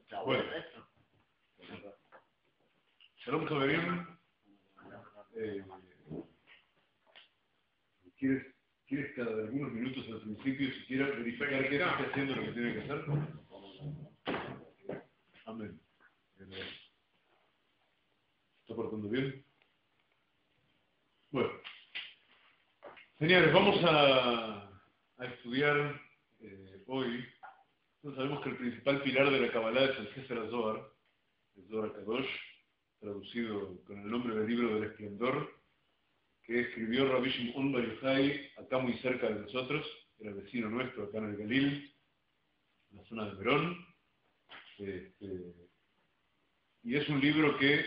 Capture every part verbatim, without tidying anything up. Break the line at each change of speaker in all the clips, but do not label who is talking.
Bueno, Shalom Javerim, eh, ¿quieres, ¿quieres cada algunos minutos al principio siquiera verificar que está haciendo lo que tiene que hacer? Amén. ¿Está portando bien? Bueno, señores, vamos a, a estudiar eh, hoy. Nosotros sabemos que el principal pilar de la Kabbalah es el Sefer HaZohar, el Zohar HaKadosh, traducido con el nombre del libro del esplendor, que escribió Rabbi Shimon Bar Yochai, acá muy cerca de nosotros, era vecino nuestro acá en el Galil, en la zona de Merón. Este, y es un libro que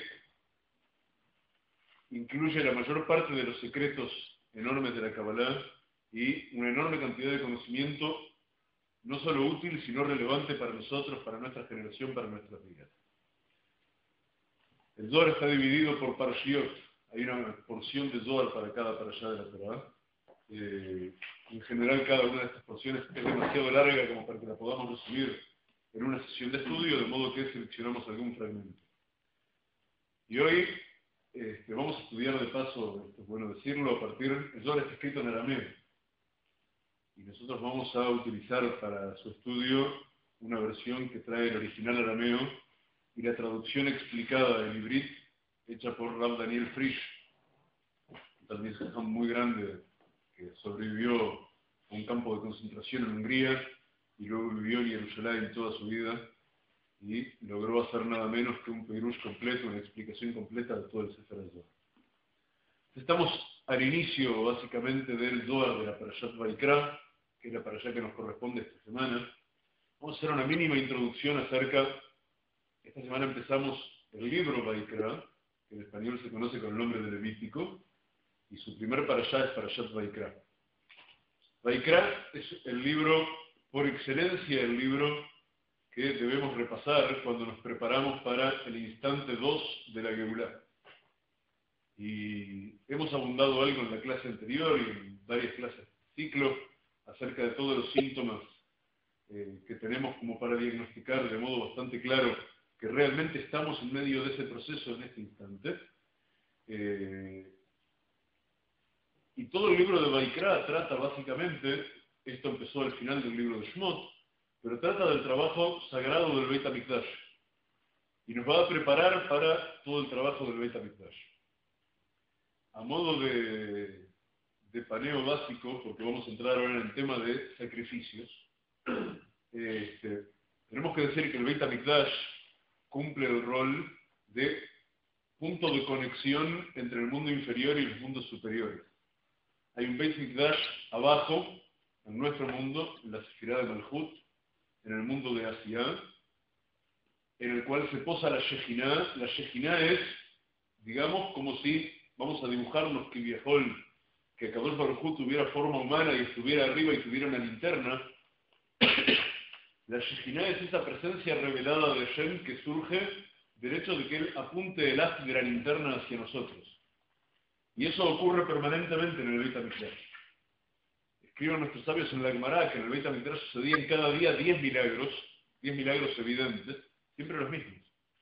incluye la mayor parte de los secretos enormes de la Kabbalah y una enorme cantidad de conocimiento, no solo útil, sino relevante para nosotros, para nuestra generación, para nuestras vidas. El Zohar está dividido por Parashiot. Hay una porción de Zohar para cada parashá de la Torah. Eh, en general, cada una de estas porciones es demasiado larga como para que la podamos resumir en una sesión de estudio, de modo que seleccionamos algún fragmento. Y hoy este, vamos a estudiar de paso, esto es bueno decirlo, a partir, el Zohar está escrito en arameo. Y nosotros vamos a utilizar para su estudio una versión que trae el original arameo y la traducción explicada del Ibrit, hecha por Rav Daniel Frisch, un talmid jajam muy grande que sobrevivió a un campo de concentración en Hungría y luego vivió en Jerusalén toda su vida y logró hacer nada menos que un peirush completo, una explicación completa de todo el Sefer HaZohar. Estamos al inicio, básicamente, del Zohar de la Parashat Vaikra, que es la parashá que nos corresponde esta semana. Vamos a hacer una mínima introducción acerca. Esta semana empezamos el libro Vaikra, que en español se conoce con el nombre de Levítico, y su primer parashá es Parashat Vaikra. Vaikra es el libro, por excelencia, el libro que debemos repasar cuando nos preparamos para el instante dos de la Geulá. Y hemos abundado algo en la clase anterior y en varias clases de ciclo acerca de todos los síntomas eh, que tenemos como para diagnosticar de modo bastante claro que realmente estamos en medio de ese proceso en este instante. Eh, y todo el libro de Vaikra trata básicamente, esto empezó al final del libro de Shmot, pero trata del trabajo sagrado del Beit HaMikdash. Y nos va a preparar para todo el trabajo del Beit HaMikdash. A modo de, de paneo básico, porque vamos a entrar ahora en el tema de sacrificios, este, tenemos que decir que el Beit HaMikdash cumple el rol de punto de conexión entre el mundo inferior y los mundos superiores. Hay un Beit HaMikdash abajo, en nuestro mundo, en la Sefirá de Malchut, en el mundo de Asiá, en el cual se posa la Shejiná. La Shejiná es, digamos, como si, vamos a dibujarnos que Kiviahol, que Kadosh Baruj Hu tuviera forma humana y estuviera arriba y tuviera una linterna. La Shejiná es esa presencia revelada de Shem que surge del hecho de que él apunte el haz de la linterna hacia nosotros. Y eso ocurre permanentemente en el Beit HaMikdash. Escriben nuestros sabios en la Gemara que en el Beit HaMikdash sucedían cada día diez milagros, diez milagros evidentes, siempre los mismos.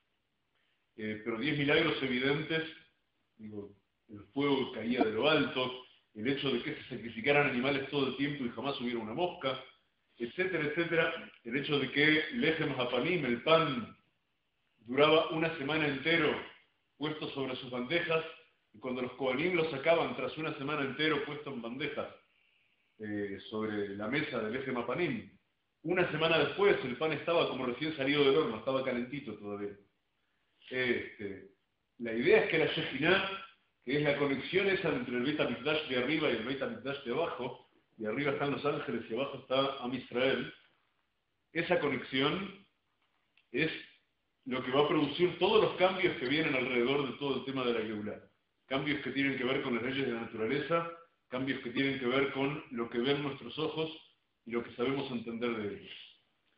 Eh, pero diez milagros evidentes, digo, el fuego caía de lo alto, el hecho de que se sacrificaran animales todo el tiempo y jamás hubiera una mosca, etcétera, etcétera, el hecho de que Lejem Hapanim, el pan, duraba una semana entero puesto sobre sus bandejas, y cuando los Kohanim lo sacaban tras una semana entero puesto en bandejas eh, sobre la mesa de Lejem Hapanim, una semana después el pan estaba como recién salido del horno, estaba calentito todavía. Este, la idea es que la Shejiná, que es la conexión esa entre el Beit HaMikdash de arriba y el Beit HaMikdash de abajo, y arriba están los ángeles y abajo está Am Israel, esa conexión es lo que va a producir todos los cambios que vienen alrededor de todo el tema de la Geulá. Cambios que tienen que ver con las leyes de la naturaleza, cambios que tienen que ver con lo que ven nuestros ojos y lo que sabemos entender de ellos.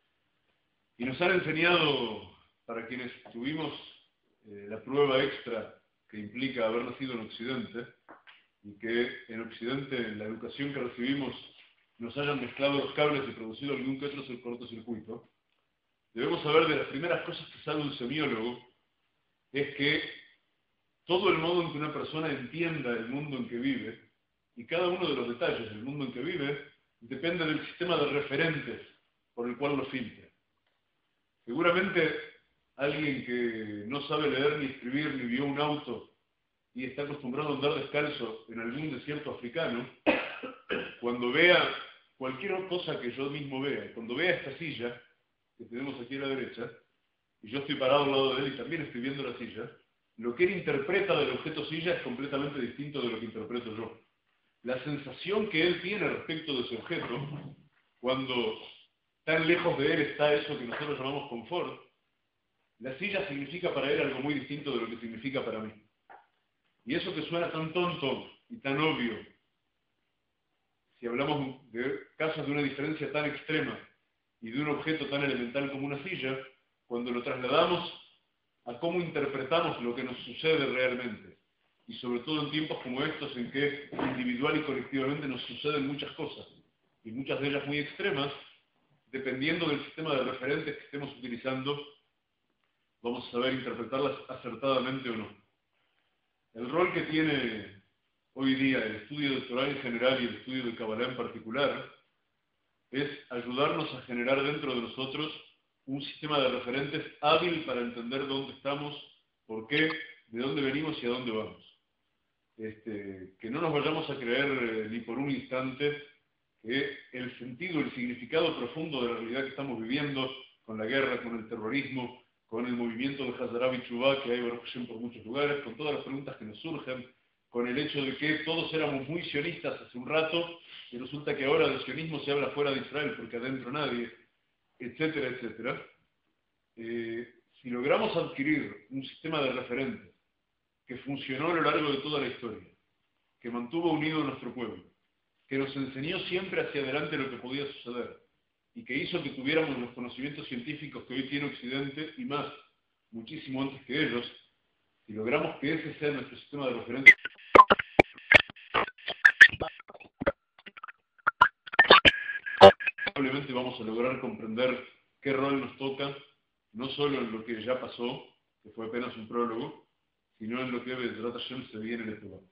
Y nos han enseñado, para quienes tuvimos eh, la prueba extra que implica haber nacido en Occidente, y que en Occidente, en la educación que recibimos, nos hayan mezclado los cables y producido algún que otro cortocircuito, debemos saber de las primeras cosas que sabe un semiólogo, es que todo el modo en que una persona entienda el mundo en que vive, y cada uno de los detalles del mundo en que vive, depende del sistema de referentes por el cual lo filtra. Seguramente alguien que no sabe leer ni escribir ni vio un auto y está acostumbrado a andar descalzo en algún desierto africano, cuando vea cualquier cosa que yo mismo vea, cuando vea esta silla que tenemos aquí a la derecha, y yo estoy parado al lado de él y también estoy viendo la silla, lo que él interpreta del objeto silla es completamente distinto de lo que interpreto yo. La sensación que él tiene respecto de ese objeto, cuando tan lejos de él está eso que nosotros llamamos confort, la silla significa para él algo muy distinto de lo que significa para mí. Y eso que suena tan tonto y tan obvio, si hablamos de casos de una diferencia tan extrema y de un objeto tan elemental como una silla, cuando lo trasladamos a cómo interpretamos lo que nos sucede realmente, y sobre todo en tiempos como estos en que individual y colectivamente nos suceden muchas cosas, y muchas de ellas muy extremas, dependiendo del sistema de referentes que estemos utilizando, vamos a saber interpretarlas acertadamente o no. El rol que tiene hoy día el estudio de Torah en general y el estudio de Kabbalah en particular es ayudarnos a generar dentro de nosotros un sistema de referentes hábil para entender dónde estamos, por qué, de dónde venimos y a dónde vamos. Este, que no nos vayamos a creer eh, ni por un instante que el sentido, el significado profundo de la realidad que estamos viviendo, con la guerra, con el terrorismo, con el movimiento de Hazara y Chubá que hay por muchos lugares, con todas las preguntas que nos surgen, con el hecho de que todos éramos muy sionistas hace un rato, y resulta que ahora del sionismo se habla fuera de Israel porque adentro nadie, etcétera, etcétera. Eh, si logramos adquirir un sistema de referentes que funcionó a lo largo de toda la historia, que mantuvo unido a nuestro pueblo, que nos enseñó siempre hacia adelante lo que podía suceder, y que hizo que tuviéramos los conocimientos científicos que hoy tiene Occidente, y más, muchísimo antes que ellos, si logramos que ese sea nuestro sistema de referencia, probablemente vamos a lograr comprender qué rol nos toca, no solo en lo que ya pasó, que fue apenas un prólogo, sino en lo que Bezrat Hashem se viene en este lugar.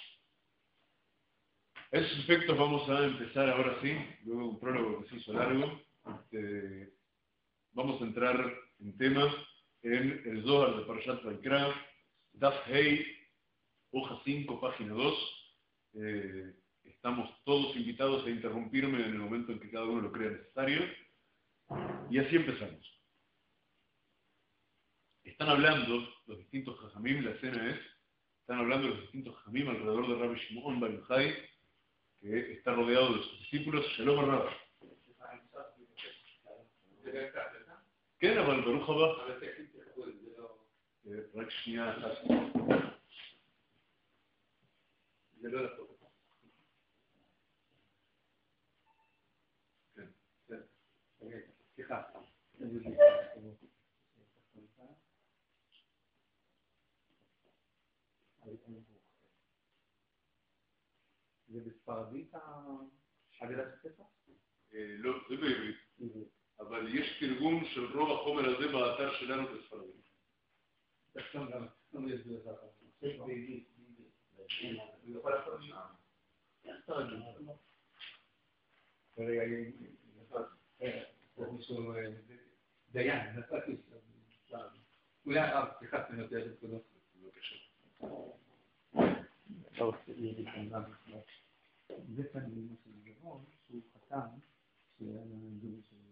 A esos efectos vamos a empezar ahora sí, luego de un prólogo que se hizo largo, este, vamos a entrar en tema en el Zohar de Parashat Vaikra, Daf Hei, hoja cinco, página dos. Eh, estamos todos invitados a interrumpirme en el momento en que cada uno lo crea necesario. Y así empezamos. Están hablando los distintos Jajamim, la escena es, están hablando los distintos Jajamim alrededor de Rabbi Shimon Bar Yochai, que está rodeado de sus discípulos. Shalom Rab. כן, אבל ברוך הבא. רק שנייה אחת. זה לא נכון. כן, כן. סליחה. זה בספרדית הגדת הספר? לא, זה בעברית. אבל יש תרגום של רוב החומר הזה באתר שלנו בספרדית. תחתום גם, לא יש זה ככה. יש בעברית. הוא יכול לעשות שם. תרגיל. כרגע מישהו דיין, נתתי שם. אולי הרב, סליחה, אני נותן את כולו. בבקשה. טוב, זה כאן בימו של גבון, שהוא חתם, שהיה דומה של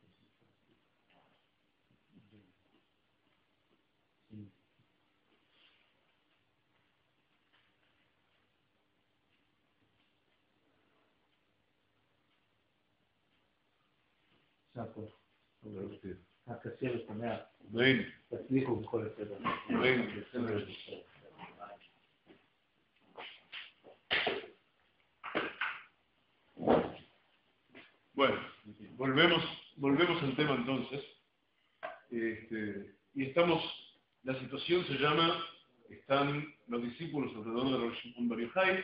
שהכל. הקשה ושמח. תצליחו בכל הסדר. Bueno, volvemos, volvemos al tema entonces. Este, y estamos, la situación se llama, están los discípulos alrededor de Rabbi Shimon Bar Yochai,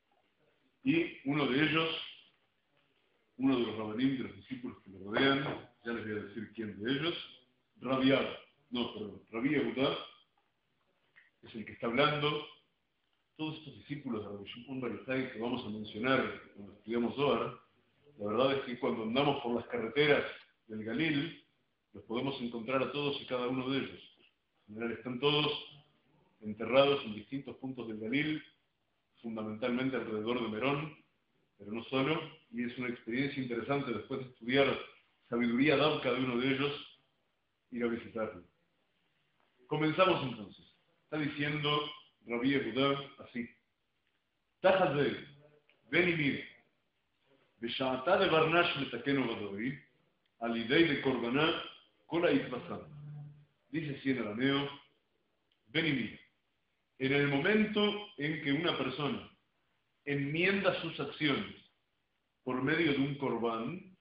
y uno de ellos, uno de los rabanim, de los discípulos que lo rodean, ya les voy a decir quién de ellos, Rabbi Abba, no, perdón, Rabbi Yehudá, es el que está hablando. Todos estos discípulos de Rabbi Shimon Bar Yochai que vamos a mencionar cuando estudiamos Zohar, la verdad es que cuando andamos por las carreteras del Galil, los podemos encontrar a todos y cada uno de ellos. En general están todos enterrados en distintos puntos del Galil, fundamentalmente alrededor de Merón, pero no solo, y es una experiencia interesante después de estudiar sabiduría dabka de uno de ellos, ir a visitarlo. Comenzamos entonces. Está diciendo Rabbi Yehudá así: Tajat ze, ven y mire, בשעתה לברנש מתקן ובדוי, על ידי דקורבנה כל ההתבשם. Dice así en arameo, ven y mira. En el momento en que una persona enmienda sus acciones por medio de un corbán,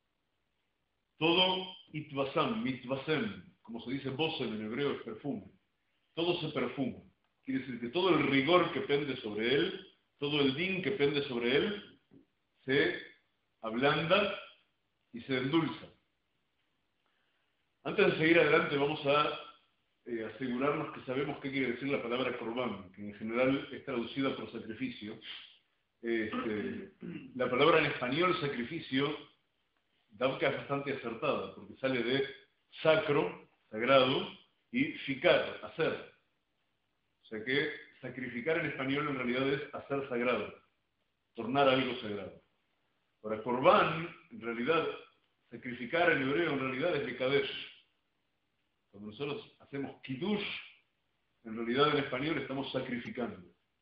todo itvasam, mitvasem, como se dice bosem en hebreo, es perfume. Todo se perfuma. Quiere decir que todo el rigor que pende sobre él, todo el din que pende sobre él, se ablanda y se endulza. Antes de seguir adelante vamos a eh, asegurarnos que sabemos qué quiere decir la palabra corbán, que en general es traducida por sacrificio. Este, la palabra en español sacrificio, dabka es bastante acertada, porque sale de sacro, sagrado, y ficar, hacer. O sea que sacrificar en español en realidad es hacer sagrado, tornar algo sagrado. Ahora, corbán, en realidad, sacrificar en hebreo en realidad es mekadesh. Cuando nosotros hacemos kiddush, en realidad en español estamos sacrificando.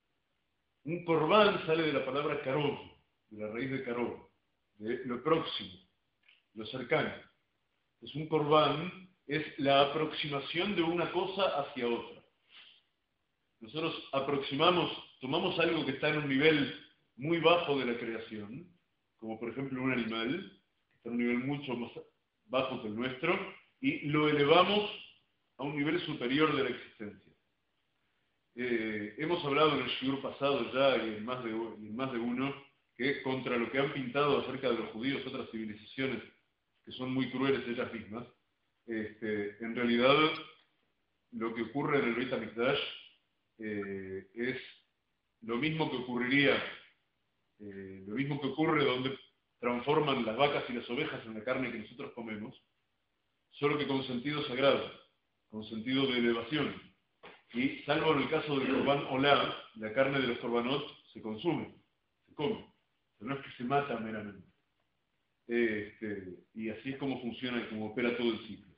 Un corbán sale de la palabra karov, de la raíz de karov, de lo próximo, lo cercano. Entonces un corbán es la aproximación de una cosa hacia otra. Nosotros aproximamos, tomamos algo que está en un nivel muy bajo de la creación, como por ejemplo un animal, que está en un nivel mucho más bajo que el nuestro, y lo elevamos a un nivel superior de la existencia. Eh, hemos hablado en el shiur pasado ya, y en, más de, y en más de uno, que contra lo que han pintado acerca de los judíos otras civilizaciones, que son muy crueles ellas mismas, este, en realidad lo que ocurre en el Beit HaMikdash eh, es lo mismo que ocurriría, eh, lo mismo que ocurre donde transforman las vacas y las ovejas en la carne que nosotros comemos, solo que con sentido sagrado, con sentido de elevación. Y salvo en el caso del Korban Olá, la carne de los Korbanot se consume, se come, pero no es que se mata meramente. Este, y así es como funciona y como opera todo el ciclo.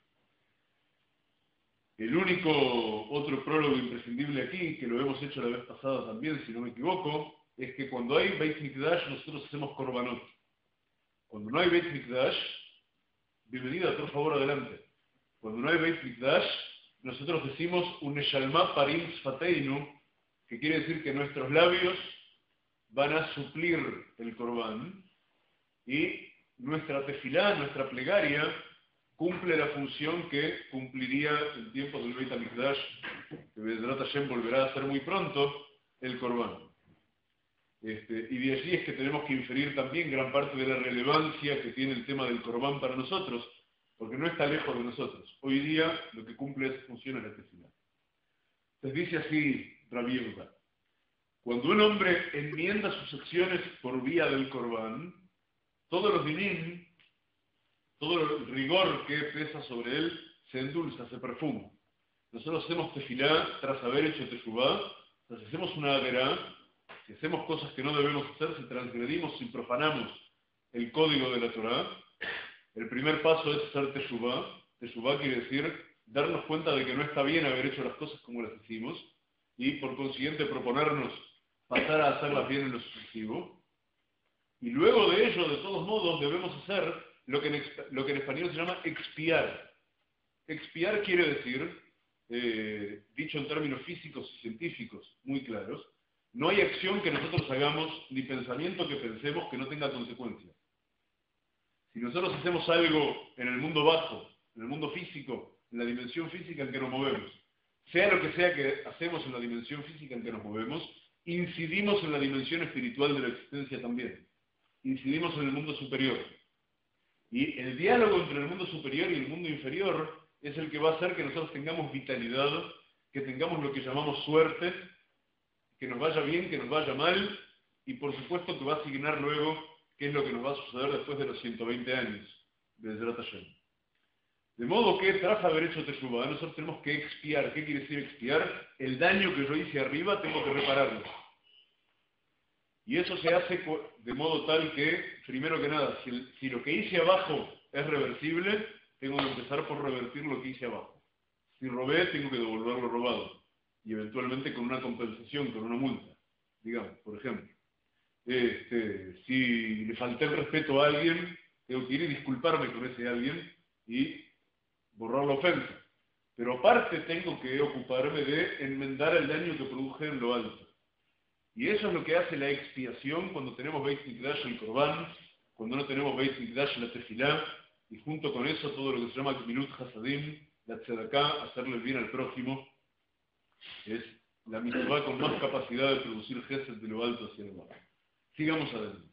El único otro prólogo imprescindible aquí, que lo hemos hecho la vez pasada también, si no me equivoco, es que cuando hay Beit Mikdash nosotros hacemos Korbanot. Cuando no hay Beit Mikdash, bienvenida, por favor, adelante. Cuando no hay Beit Mikdash, nosotros decimos un Neshalma Parim Sfateinu, que quiere decir que nuestros labios van a suplir el Korban, y nuestra tefilá, nuestra plegaria, cumple la función que cumpliría en tiempos del Beit HaMikdash, que Bezrat Hashem volverá a ser muy pronto, el Korban. Este, y de allí es que tenemos que inferir también gran parte de la relevancia que tiene el tema del Korban para nosotros, porque no está lejos de nosotros. Hoy día lo que cumple esa función es la tefilá. Entonces dice así Rabbi Yehudá: cuando un hombre enmienda sus acciones por vía del Korban, todos los dinim, todo el rigor que pesa sobre él, se endulza, se perfuma. Nosotros hacemos tefilá tras haber hecho teshuvá, si hacemos una averá, si hacemos cosas que no debemos hacer, si transgredimos, si profanamos el código de la Torá, el primer paso es hacer teshuvá. Teshuvá quiere decir darnos cuenta de que no está bien haber hecho las cosas como las hicimos, y por consiguiente proponernos pasar a hacerlas bien en lo sucesivo. Y luego de ello, de todos modos, debemos hacer lo que en, lo que en español se llama expiar. Expiar quiere decir, eh, dicho en términos físicos y científicos muy claros, no hay acción que nosotros hagamos ni pensamiento que pensemos que no tenga consecuencias. Si nosotros hacemos algo en el mundo bajo, en el mundo físico, en la dimensión física en que nos movemos, sea lo que sea que hacemos en la dimensión física en que nos movemos, incidimos en la dimensión espiritual de la existencia también. Incidimos en el mundo superior. Y el diálogo entre el mundo superior y el mundo inferior es el que va a hacer que nosotros tengamos vitalidad, que tengamos lo que llamamos suerte, que nos vaya bien, que nos vaya mal, y por supuesto que va a asignar luego qué es lo que nos va a suceder después de los ciento veinte años de Ezrat Hashem. De modo que, tras haber hecho Teshuvah, nosotros tenemos que expiar. ¿Qué quiere decir expiar? El daño que yo hice arriba tengo que repararlo. Y eso se hace de modo tal que, primero que nada, si, el, si lo que hice abajo es reversible, tengo que empezar por revertir lo que hice abajo. Si robé, tengo que devolver lo robado. Y eventualmente con una compensación, con una multa, digamos, por ejemplo. Este, si le falté el respeto a alguien, tengo que ir y disculparme con ese alguien y borrar la ofensa. Pero aparte tengo que ocuparme de enmendar el daño que produje en lo alto. Y eso es lo que hace la expiación cuando tenemos Beit Mikdash el Korban, cuando no tenemos Beit Mikdash la Tefilá, y junto con eso todo lo que se llama Gmilut Hasadim, la Tzedaká, hacerle el bien al prójimo, es la mitzvah con más capacidad de producir gesed de lo alto hacia el bajo. Sigamos adelante.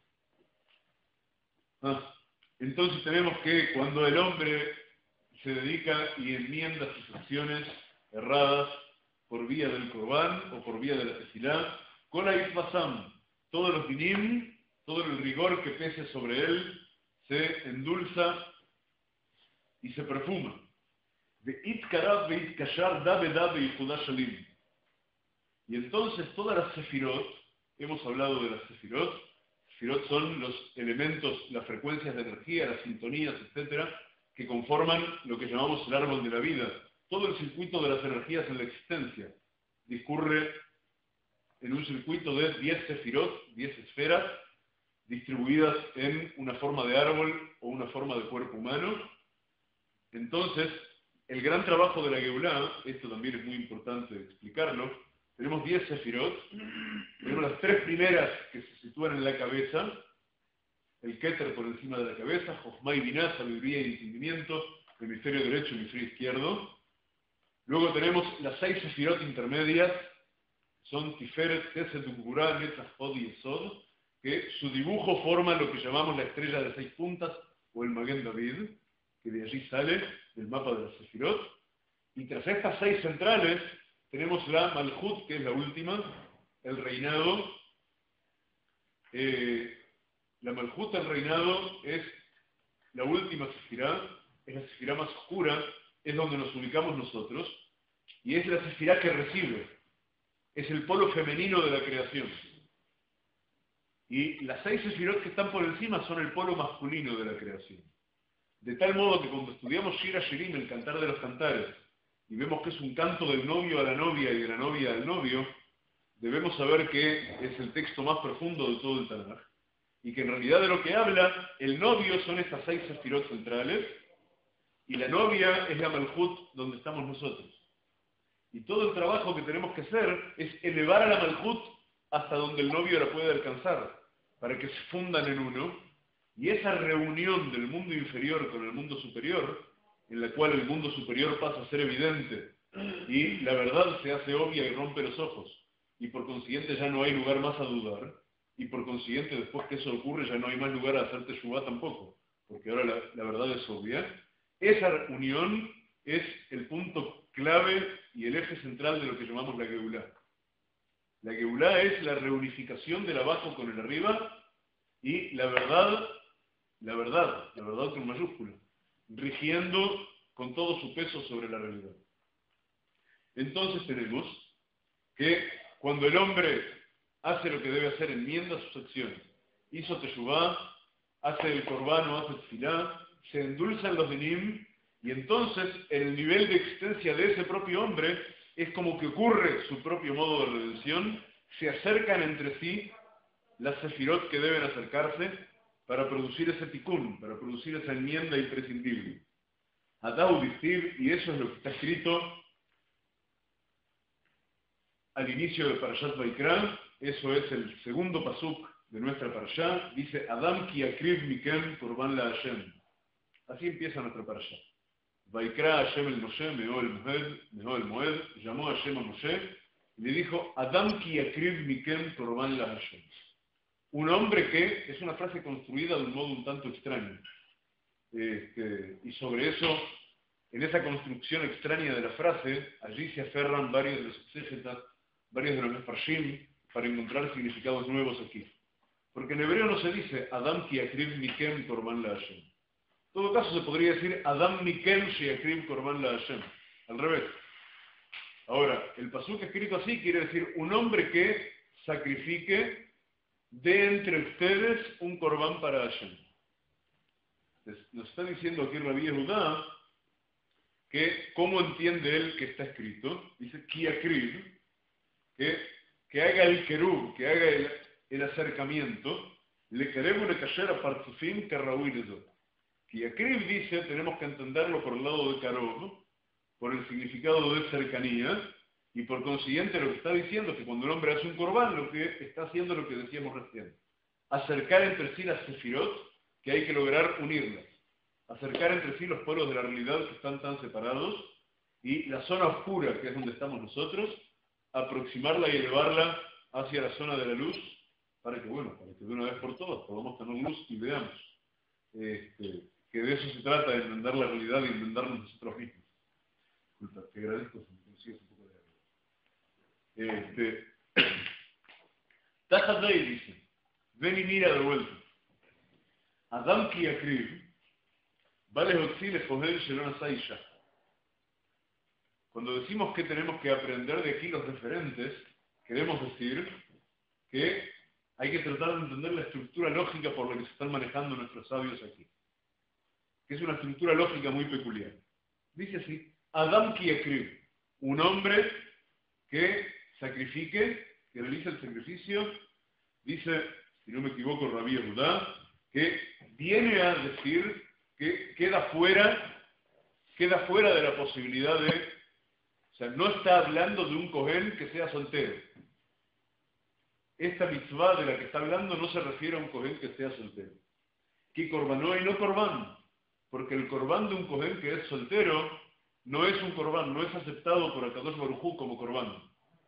Ah, entonces tenemos que cuando el hombre se dedica y enmienda sus acciones erradas por vía del Korban o por vía de la Tefilá, con la Isbasam, todos los dinim, todo el rigor que pese sobre él, se endulza y se perfuma. De Itkarab ve Itkashar da beda be Yihudash Shalim. Y entonces todas las sefirot, hemos hablado de las sefirot, sefirot son los elementos, las frecuencias de energía, las sintonías, etcétera, que conforman lo que llamamos el árbol de la vida. Todo el circuito de las energías en la existencia discurre en un circuito de diez sefirot, diez esferas, distribuidas en una forma de árbol o una forma de cuerpo humano. Entonces, el gran trabajo de la Geulá, esto también es muy importante explicarlo, tenemos diez sefirot, tenemos las tres primeras que se sitúan en la cabeza, el Keter por encima de la cabeza, Jochma y Binah, sabiduría y entendimiento, hemisferio derecho y hemisferio izquierdo. Luego tenemos las seis sefirot intermedias, son Tiferet, Chesed, Gvurá, Netzach, Hod y Esod, que su dibujo forma lo que llamamos la estrella de seis puntas, o el Maguen David, que de allí sale del mapa de las sefirot. Y tras estas seis centrales, tenemos la Malhut, que es la última, el reinado. Eh, la Malhut, el reinado, es la última sefirá, es la sefirá más oscura, es donde nos ubicamos nosotros, y es la sefirá que recibe, es el polo femenino de la creación. Y las seis sefirot que están por encima son el polo masculino de la creación. De tal modo que cuando estudiamos Shira Shirim, el cantar de los cantares, y vemos que es un canto del novio a la novia y de la novia al novio, debemos saber que es el texto más profundo de todo el Tanaj, y que en realidad de lo que habla, el novio son estas seis sefirot centrales, y la novia es la Malhut donde estamos nosotros. Y todo el trabajo que tenemos que hacer es elevar a la Malhut hasta donde el novio la puede alcanzar, para que se fundan en uno, y esa reunión del mundo inferior con el mundo superior, en la cual el mundo superior pasa a ser evidente, y la verdad se hace obvia y rompe los ojos, y por consiguiente ya no hay lugar más a dudar, y por consiguiente después que eso ocurre ya no hay más lugar a hacer teshuvá tampoco, porque ahora la, la verdad es obvia. Esa unión es el punto clave y el eje central de lo que llamamos la Geulá. La Geulá es la reunificación del abajo con el arriba, y la verdad, la verdad, la verdad con mayúscula, rigiendo con todo su peso sobre la realidad. Entonces tenemos que cuando el hombre hace lo que debe hacer, enmienda sus acciones, hizo teshuvá, hace el korban o hace tefilá, se endulzan los dinim, y entonces en el nivel de existencia de ese propio hombre es como que ocurre su propio modo de redención, se acercan entre sí las sefirot que deben acercarse para producir ese tikkun, para producir esa enmienda imprescindible. Adau Dictiv, y eso es lo que está escrito al inicio de Parashat Vaikra, eso es el segundo pasuk de nuestra Parashá, dice Adam ki akriv mikem korban la Hashem. Así empieza nuestra Parashá. Vaikra Hashem el Moshe, meó el Moed, meó el Moed, llamó a Hashem a Moshe, y le dijo Adam ki akriv mikem korban la Hashem. Un hombre que, es una frase construida de un modo un tanto extraño. Este, y sobre eso, en esa construcción extraña de la frase, allí se aferran varios de los exégetas, varios de los mefarshim, para encontrar significados nuevos aquí. Porque en hebreo no se dice Adam ki akriv mikem korban la Hashem. En todo caso se podría decir Adam mikem shi akriv korban la Hashem. Al revés. Ahora, el pasuk escrito así quiere decir un hombre que sacrifique de entre ustedes un corbán para Hashem. Nos está diciendo aquí Rabí Yehudá que cómo entiende él que está escrito. Dice ki akriv, que, que haga el kerub, que haga el, el acercamiento. Le queremos le cayer a partzufim que Raúl eso. Ki akriv dice, tenemos que entenderlo por el lado de karov, por el significado de cercanía, y por consiguiente lo que está diciendo es que cuando el hombre hace un corbán, lo que está haciendo es lo que decíamos recién. Acercar entre sí las sefirot, que hay que lograr unirlas. Acercar entre sí los pueblos de la realidad que están tan separados, y la zona oscura, que es donde estamos nosotros, aproximarla y elevarla hacia la zona de la luz, para que, bueno, para que de una vez por todas podamos tener luz y veamos. Este, que de eso se trata, de entender la realidad y entendernos nosotros mismos. Disculpa, te agradezco si me consigues un poco de agua. Este, Tajadei dice, ven y mira de vuelta. Adam ki akriv, vale otzile kohel shelon asaisha. Cuando decimos que tenemos que aprender de aquí los referentes, queremos decir que hay que tratar de entender la estructura lógica por la que se están manejando nuestros sabios aquí. Que es una estructura lógica muy peculiar. Dice así, Adam ki akriv, un hombre que sacrifique, que realice el sacrificio, dice, si no me equivoco, Rabí Yehudá, que viene a decir que queda fuera, queda fuera de la posibilidad de, o sea, no está hablando de un Cohen que sea soltero. Esta mitzvah de la que está hablando no se refiere a un Cohen que sea soltero. Que corbanó y no corbán, porque el corbán de un Cohen que es soltero no es un corbán, no es aceptado por Akadosh Baruj Hu como corbán.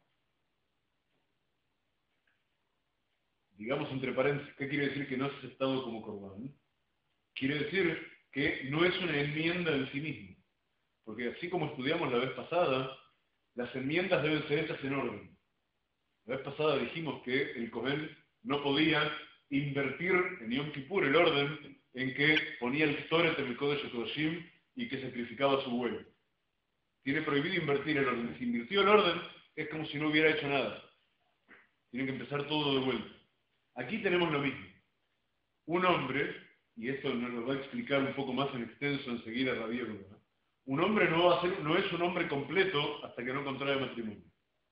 Digamos entre paréntesis, ¿qué quiere decir que no es aceptado como corbán? Quiere decir que no es una enmienda en sí mismo. Porque así como estudiamos la vez pasada, las enmiendas deben ser hechas en orden. La vez pasada dijimos que el Cohen no podía invertir en Yom Kippur el orden en que ponía el Ktoret en el Kodesh HaKodashim y que sacrificaba su buey. Tiene prohibido invertir el orden. Si invirtió el orden, es como si no hubiera hecho nada. Tiene que empezar todo de vuelta. Aquí tenemos lo mismo. Un hombre, y esto nos lo va a explicar un poco más en extenso enseguida Rabí Yehudá, un hombre no, va a ser, no es un hombre completo hasta que no contrae matrimonio.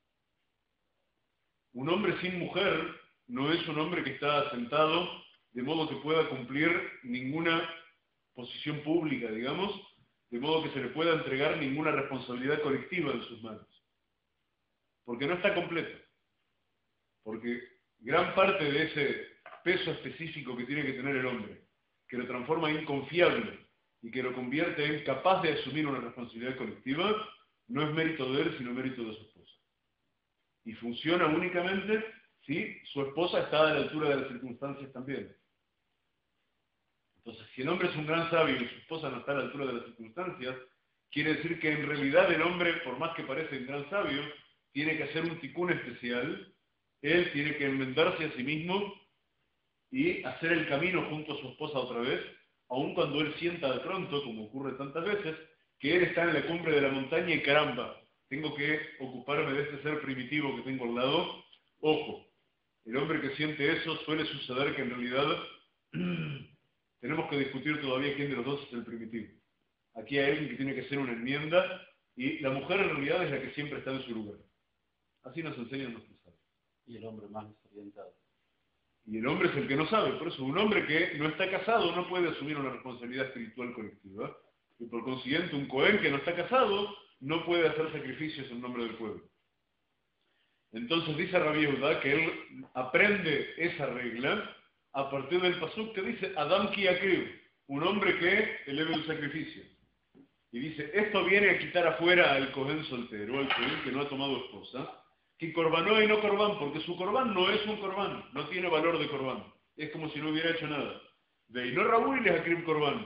Un hombre sin mujer no es un hombre que está asentado de modo que pueda cumplir ninguna posición pública, digamos, de modo que se le pueda entregar ninguna responsabilidad colectiva en sus manos. Porque no está completo. Porque gran parte de ese peso específico que tiene que tener el hombre, que lo transforma en inconfiable y que lo convierte en capaz de asumir una responsabilidad colectiva, no es mérito de él, sino mérito de su esposa. Y funciona únicamente si su esposa está a la altura de las circunstancias también. Entonces, si el hombre es un gran sabio y su esposa no está a la altura de las circunstancias, quiere decir que en realidad el hombre, por más que parece un gran sabio, tiene que hacer un ticún especial. Él tiene que enmendarse a sí mismo y hacer el camino junto a su esposa otra vez, aun cuando él sienta de pronto, como ocurre tantas veces, que él está en la cumbre de la montaña y caramba, tengo que ocuparme de este ser primitivo que tengo al lado. Ojo, el hombre que siente eso suele suceder que en realidad tenemos que discutir todavía quién de los dos es el primitivo. Aquí hay alguien que tiene que hacer una enmienda y la mujer en realidad es la que siempre está en su lugar. Así nos enseñan nuestros sabios.
Y el hombre más desorientado.
Y el hombre es el que no sabe. Por eso un hombre que no está casado no puede asumir una responsabilidad espiritual colectiva. Y por consiguiente un Cohen que no está casado no puede hacer sacrificios en nombre del pueblo. Entonces dice Rabí Yehudá que él aprende esa regla a partir del pasuk que dice Adam ki akriv, un hombre que eleve el sacrificio. Y dice, esto viene a quitar afuera al Cohen soltero, al Cohen que no ha tomado esposa, que corbanó y no corbán, porque su corbán no es un corbán, no tiene valor de corbán. Es como si no hubiera hecho nada. De y no Raúl y les akriv corbán.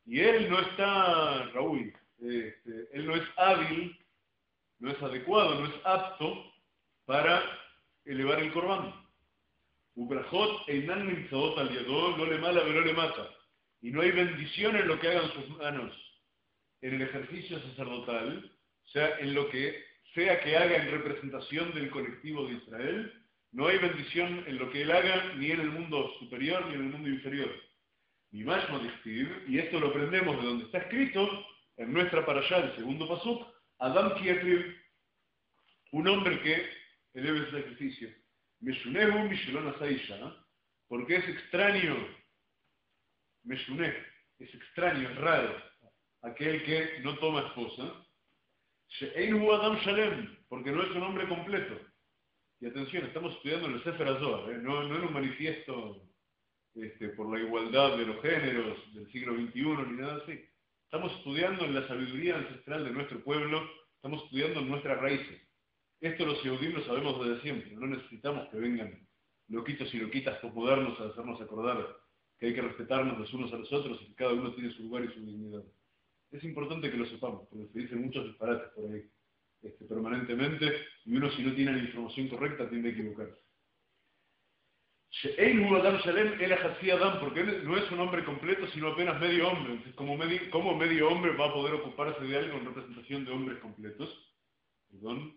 Y él no está, Raúl, este, él no es hábil, no es adecuado, no es apto para elevar el corbán. Ubrajot einan nimtzaot al yadó, no le mala, pero le mata. Y no hay bendición en lo que hagan sus manos en el ejercicio sacerdotal, o sea, en lo que sea que haga en representación del colectivo de Israel, no hay bendición en lo que él haga, ni en el mundo superior, ni en el mundo inferior. Ni más modistiv, y esto lo aprendemos de donde está escrito, en nuestra parashá, el segundo pasuk, Adam Kietrib, un hombre que eleve el sacrificio. Meshunehu Mishelon Asaisha, porque es extraño, Meshuneh, es extraño, es raro, aquel que no toma esposa. She'einu Adam Shalem, porque no es un hombre completo. Y atención, estamos estudiando en el Sefer HaZohar, ¿eh? no, no en un manifiesto este, por la igualdad de los géneros del siglo veintiuno ni nada así. Estamos estudiando en la sabiduría ancestral de nuestro pueblo, estamos estudiando en nuestras raíces. Esto los Yehudim lo sabemos desde siempre, no necesitamos que vengan loquitos y loquitas posmodernos a hacernos acordar que hay que respetarnos los unos a los otros y que cada uno tiene su lugar y su dignidad. Es importante que lo sepamos, porque se dicen muchos disparates por ahí este, permanentemente, y uno si no tiene la información correcta tiende a equivocarse. She'einu Adam Shalem el Hatzi Adam, porque él no es un hombre completo, sino apenas medio hombre. Entonces, como medio, ¿cómo medio hombre va a poder ocuparse de algo en representación de hombres completos? Perdón.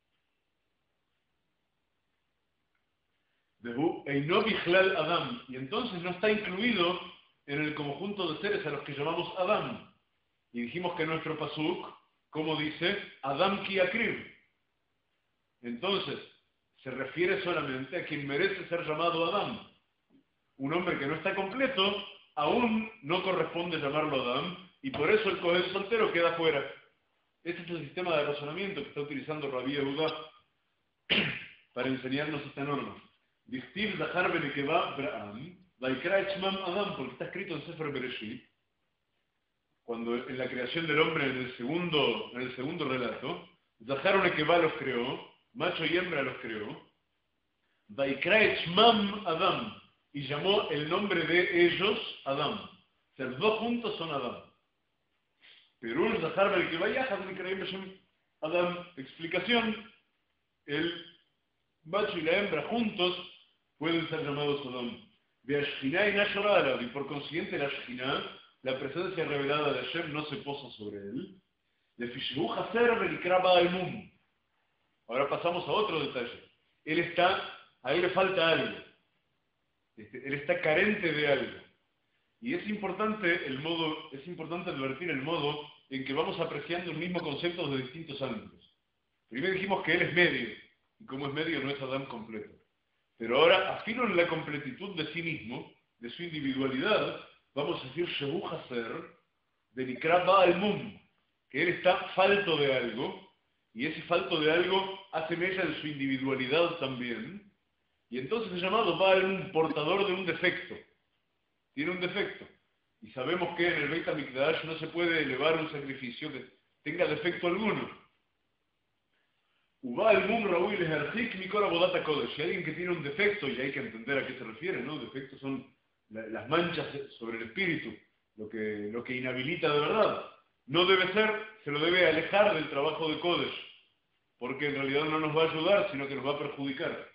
Eino Bichlal Adam, y entonces no está incluido en el conjunto de seres a los que llamamos Adam. Y dijimos que nuestro pasuk, como dice, Adam ki akrib. Entonces, se refiere solamente a quien merece ser llamado Adam. Un hombre que no está completo, aún no corresponde llamarlo Adam, y por eso el Cohen soltero queda fuera. Este es el sistema de razonamiento que está utilizando Rabbi Yehuda para enseñarnos esta norma. Dictiv Zahar Benekeva Braham, Vaikra Echmam Adam, porque está escrito en Sefer Bereshit, cuando en la creación del hombre en el segundo, en el segundo relato, Zahar Benekeva los creó, macho y hembra los creó, Vaikra Echmam Adam, y llamó el nombre de ellos Adam. O sea, los dos juntos son Adam. Pero un Zahar Benekeva Yahad Benekeva Adam, explicación, el macho y la hembra juntos pueden ser llamados Adam. Y por consiguiente la Shekhinah, la presencia revelada de Hashem, no se posa sobre él. Ahora pasamos a otro detalle. Él está, a él le falta algo. Este, él está carente de algo. Y es importante el modo, es importante advertir el modo en que vamos apreciando el mismo concepto desde distintos ángulos. Primero dijimos que él es medio, y como es medio no es Adán completo. Pero ahora, afino en la completitud de sí mismo, de su individualidad, vamos a decir Shehu Haser, de Nikra Baal Mum, que él está falto de algo, y ese falto de algo hace mella en su individualidad también, y entonces es llamado Baal Mum, portador de un defecto. Tiene un defecto. Y sabemos que en el Beit HaMikdash no se puede elevar un sacrificio que tenga defecto alguno. Ubal Mum Raúl es Arzik Mikora Bodata Kodesh. Si alguien que tiene un defecto, y hay que entender a qué se refiere, ¿no? Defectos son la, las manchas sobre el espíritu, lo que, lo que inhabilita de verdad. No debe ser, se lo debe alejar del trabajo de Kodesh, porque en realidad no nos va a ayudar, sino que nos va a perjudicar.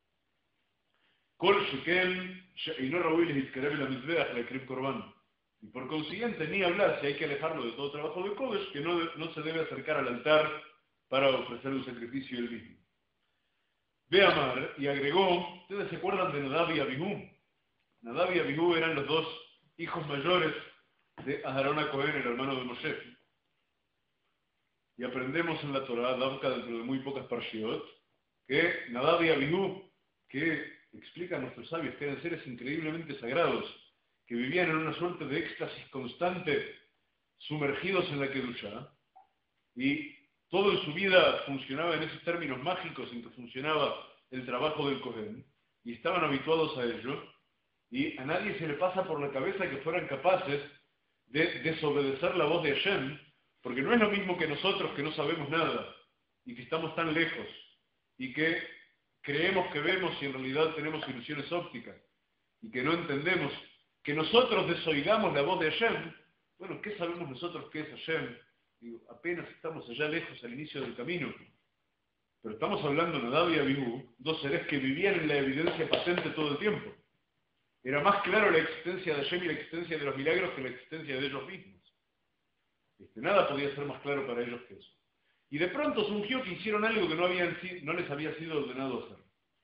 Kol Shekem, Sheino Raúl es Izkereb la Mizbeach, la Krib Korban. Y por consiguiente, ni hablar si hay que alejarlo de todo trabajo de Kodesh, que no, no se debe acercar al altar para ofrecer un sacrificio él mismo. Ve Amar y agregó, ustedes se acuerdan de Nadab y Abihu. Nadab y Abihu eran los dos hijos mayores de Aharón a Cohen, el hermano de Moshe. Y aprendemos en la Torah, Davka dentro de muy pocas parshiot, que Nadab y Abihu, que explican nuestros sabios que eran seres increíblemente sagrados, que vivían en una suerte de éxtasis constante, sumergidos en la Kedushá, y todo en su vida funcionaba en esos términos mágicos en que funcionaba el trabajo del Kohen, y estaban habituados a ello, y a nadie se le pasa por la cabeza que fueran capaces de desobedecer la voz de Hashem, porque no es lo mismo que nosotros que no sabemos nada, y que estamos tan lejos, y que creemos que vemos y en realidad tenemos ilusiones ópticas, y que no entendemos, que nosotros desoigamos la voz de Hashem, Bueno, ¿qué sabemos nosotros que es Hashem? Digo, apenas estamos allá lejos al inicio del camino. Pero estamos hablando de Nadab y Abihu, dos seres que vivían en la evidencia patente todo el tiempo. Era más claro la existencia de Hashem y la existencia de los milagros que la existencia de ellos mismos. Este, nada podía ser más claro para ellos que eso. Y de pronto surgió que hicieron algo que no, habían, no les había sido ordenado hacer.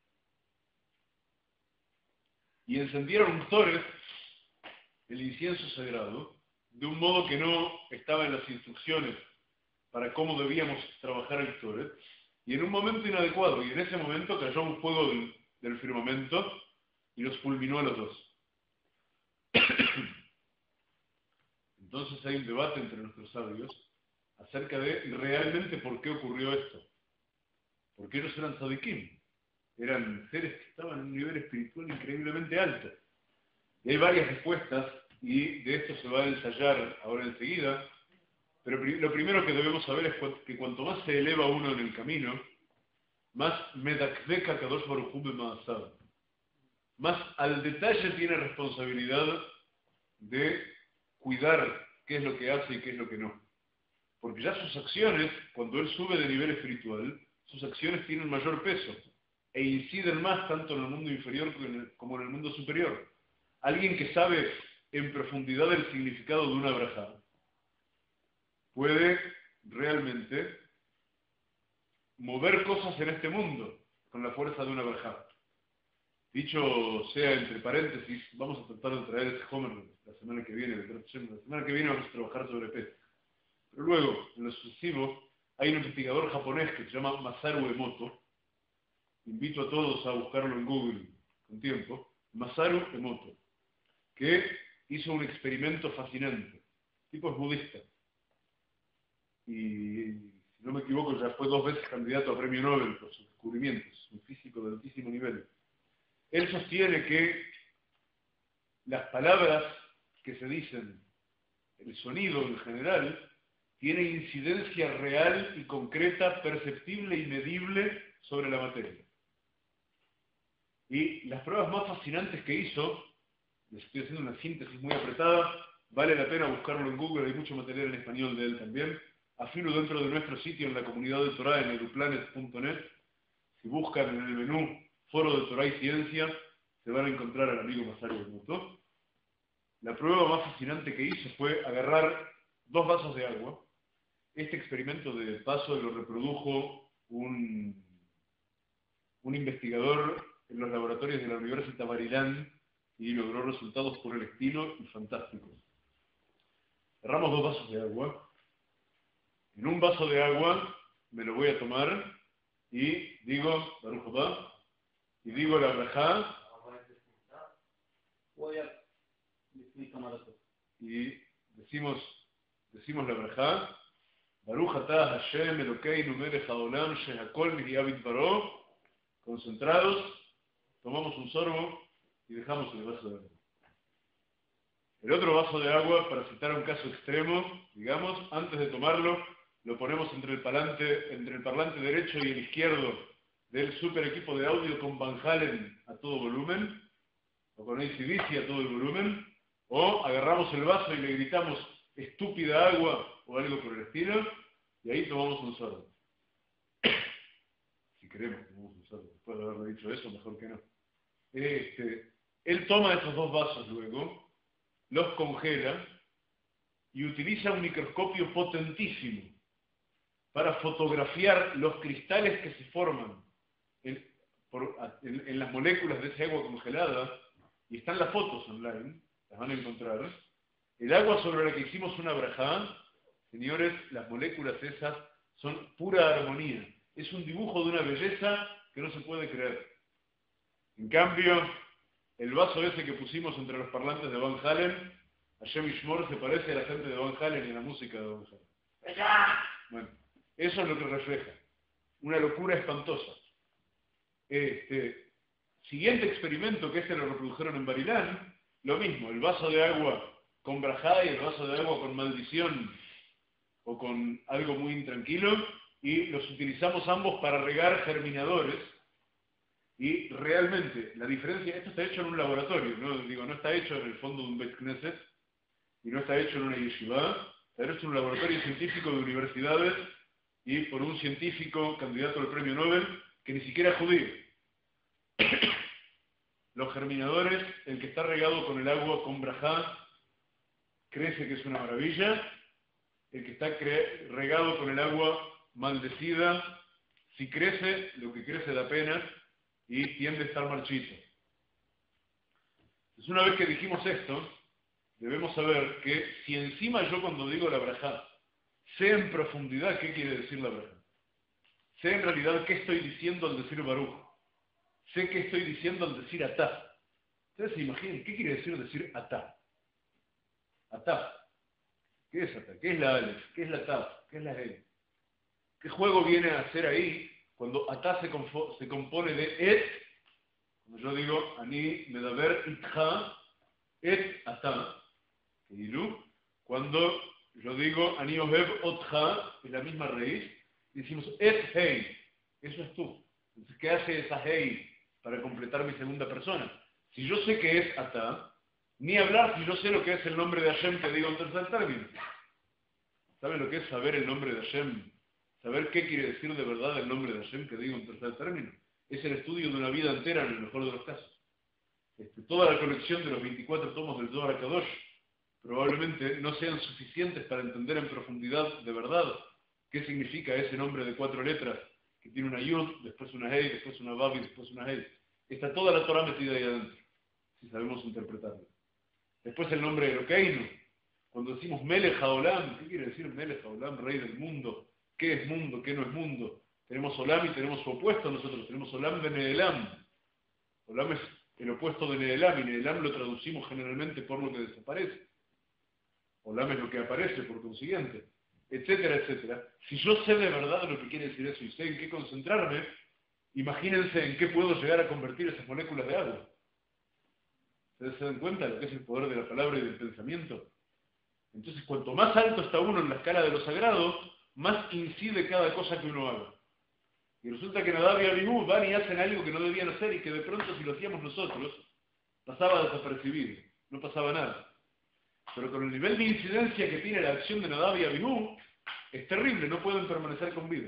Y encendieron un Zoret, el incienso sagrado, de un modo que no estaba en las instrucciones para cómo debíamos trabajar el Zoret, y en un momento inadecuado, y en ese momento cayó un fuego del, del firmamento y los fulminó a los dos. Entonces hay un debate entre nuestros sabios acerca de realmente por qué ocurrió esto. Porque ellos eran tzadikim, eran seres que estaban en un nivel espiritual increíblemente alto. Y hay varias respuestas, y de esto se va a ensayar ahora enseguida, pero lo primero que debemos saber es que cuanto más se eleva uno en el camino, más medakveka kadosh baruj hu b'ma'asav, más al detalle tiene responsabilidad de cuidar qué es lo que hace y qué es lo que no. Porque ya sus acciones, cuando él sube de nivel espiritual, sus acciones tienen mayor peso e inciden más tanto en el mundo inferior como en el mundo superior. Alguien que sabe en profundidad el significado de una braja puede realmente mover cosas en este mundo con la fuerza de una braja. Dicho sea entre paréntesis, vamos a tratar de traer ese Homer la semana que viene. La semana que viene vamos a trabajar sobre Pesach. Pero luego, en lo sucesivo, hay un investigador japonés que se llama Masaru Emoto. Invito a todos a buscarlo en Google con tiempo. Masaru Emoto, que hizo un experimento fascinante. El tipo es budista. Y, si no me equivoco, ya fue dos veces candidato a premio Nobel por sus descubrimientos. Un físico de altísimo nivel. Él sostiene que las palabras que se dicen, el sonido en general, tiene incidencia real y concreta, perceptible y medible sobre la materia. Y las pruebas más fascinantes que hizo, les estoy haciendo una síntesis muy apretada, vale la pena buscarlo en Google, hay mucho material en español de él también, afilo dentro de nuestro sitio en la comunidad de Torah en eduplanet punto net. Si buscan en el menú Foro de Torah y Ciencia, se van a encontrar al amigo Masaru Emoto. La prueba más fascinante que hizo fue agarrar dos vasos de agua. Este experimento de paso lo reprodujo un, un investigador en los laboratorios de la Universidad Bar-Ilan y logró resultados por el estilo y fantásticos. Agarramos dos vasos de agua. En un vaso de agua me lo voy a tomar y digo, Baruch Haba, y digo la brajá, y decimos, decimos la brajá, Baruch atah Hashem Elokeinu melech haolam shehakol nihya bidbaro, concentrados, tomamos un sorbo y dejamos el vaso de agua. El otro vaso de agua, para citar un caso extremo, digamos, antes de tomarlo, lo ponemos entre el parlante, entre el parlante derecho y el izquierdo del super equipo de audio con Van Halen a todo volumen, o con A C D C a todo el volumen, o agarramos el vaso y le gritamos estúpida agua o algo por el estilo, y ahí tomamos un sorbo. Si queremos, tomamos un sorbo. Después de haberle dicho eso, mejor que no. Este, él toma esos dos vasos luego, los congela y utiliza un microscopio potentísimo para fotografiar los cristales que se forman en, por, en, en las moléculas de esa agua congelada, y están las fotos online, las van a encontrar. El agua sobre la que hicimos una brajá, señores, las moléculas esas son pura armonía. Es un dibujo de una belleza que no se puede creer. En cambio, el vaso ese que pusimos entre los parlantes de Van Halen, Hashem Yishmor, se parece a la gente de Van Halen y a la música de Van Halen. Bueno, eso es lo que refleja. Una locura espantosa. Este, siguiente experimento, que este lo reprodujeron en Bar-Ilan, lo mismo, el vaso de agua con brajá y el vaso de agua con maldición o con algo muy intranquilo, y los utilizamos ambos para regar germinadores. Y realmente la diferencia, esto está hecho en un laboratorio, no, digo, no está hecho en el fondo de un Beit Knesset, y no está hecho en una yeshiva, está hecho en un laboratorio científico de universidades y por un científico candidato al premio Nobel que ni siquiera es judío. Los germinadores, el que está regado con el agua con brajá, crece que es una maravilla. El que está regado con el agua maldecida, si crece, lo que crece da pena y tiende a estar marchito. Entonces, una vez que dijimos esto, debemos saber que si encima yo cuando digo la brajá, sé en profundidad qué quiere decir la brajá, sé en realidad qué estoy diciendo al decir Baruch, sé qué estoy diciendo al decir atá. Ustedes se imaginen, ¿qué quiere decir decir atá? Atá. ¿Qué es atá? ¿Qué es la alef? ¿Qué es la taf? ¿Qué es la he? ¿Qué juego viene a hacer ahí cuando atá se, se compone de et? Cuando yo digo, ani medaber itcha, et atá. Cuando yo digo, ani ohev otcha, es la misma raíz, y decimos et hei. Eso es tú. Entonces, ¿qué hace esa hei para completar mi segunda persona? Si yo sé que es atá, ni hablar si yo sé lo que es el nombre de Hashem que digo en tercer término. ¿Saben lo que es saber el nombre de Hashem? Saber qué quiere decir de verdad el nombre de Hashem que digo en tercer término. Es el estudio de una vida entera en el mejor de los casos. Este, toda la colección de los veinticuatro tomos del Zohar HaKadosh probablemente no sean suficientes para entender en profundidad de verdad qué significa ese nombre de cuatro letras que tiene una Yud, después una Hei, después una Vav y después una Hei. Está toda la Torah metida ahí adentro, si sabemos interpretarla. Después el nombre de Elokeinu. Cuando decimos Melech HaOlam, ¿qué quiere decir Melech HaOlam, rey del mundo? ¿Qué es mundo? ¿Qué no es mundo? Tenemos Olam y tenemos su opuesto nosotros. Tenemos Olam de Neelam. Olam es el opuesto de Neelam, y Neelam lo traducimos generalmente por lo que desaparece. Olam es lo que aparece, por consiguiente, etcétera, etcétera. Si yo sé de verdad lo que quiere decir eso y sé en qué concentrarme, imagínense en qué puedo llegar a convertir esas moléculas de agua. ¿Ustedes se dan cuenta de lo que es el poder de la palabra y del pensamiento? Entonces, cuanto más alto está uno en la escala de lo sagrado, más incide cada cosa que uno haga. Y resulta que Nadab y Abihu van y hacen algo que no debían hacer y que de pronto si lo hacíamos nosotros, pasaba desapercibido, no pasaba nada. Pero con el nivel de incidencia que tiene la acción de Nadab y Abihu, es terrible, no pueden permanecer con vida.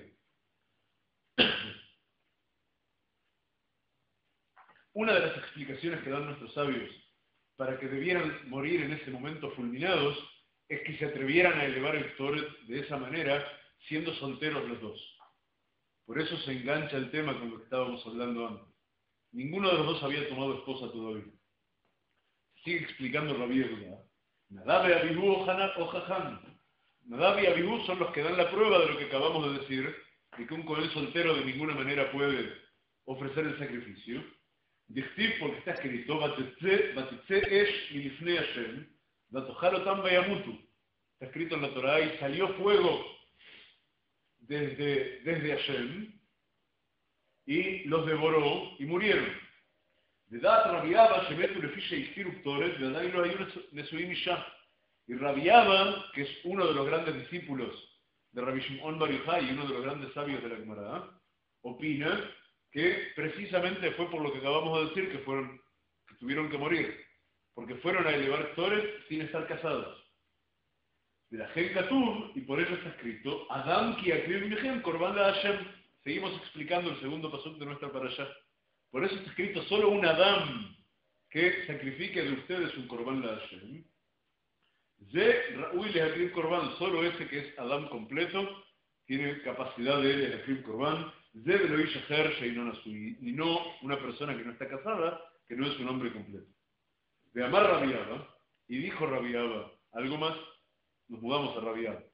Una de las explicaciones que dan nuestros sabios para que debieran morir en ese momento fulminados es que se atrevieran a elevar el Toret de esa manera, siendo solteros los dos. Por eso se engancha el tema con lo que estábamos hablando antes. Ninguno de los dos había tomado esposa todavía. Sigue explicando Rabbi Yehuda. Nadab y Abihu o Jajam. Nadab y Abihu son los que dan la prueba de lo que acabamos de decir, de que un cohen soltero de ninguna manera puede ofrecer el sacrificio. Dichtiv, porque está escrito, Batetze esh milifnei Hashem, Vatochalotam vayamutu. Está escrito en la Torah, y salió fuego desde, desde Hashem, y los devoró, y murieron. De dat Rabbi Abba, shemetu lefi sheiktiru Toret, ve'adai lo hayu nesuim isha. Y Rabbi Abba, que es uno de los grandes discípulos de Rabbi Shimon Bar Yochai y uno de los grandes sabios de la Gemara, opina que precisamente fue por lo que acabamos de decir que fueron, que tuvieron que morir, porque fueron a elevar Toret sin estar casados. De la Gen Katuv, y por eso está escrito, Adam ki akriv michem korban la Hashem. Seguimos explicando el segundo pasuk de nuestra parashá. Por eso está escrito solo un Adam que sacrifique de ustedes un korban la Hashem. Ze Ra'ui le akriv korban, solo ese que es Adam completo, tiene capacidad de le akriv korban. Ze lo ish acher sheino nasui, y no una persona que no está casada, que no es un hombre completo. De amar Rabbi Abba, y dijo Rabbi Abba, algo más, nos mudamos a Rabbi Abba.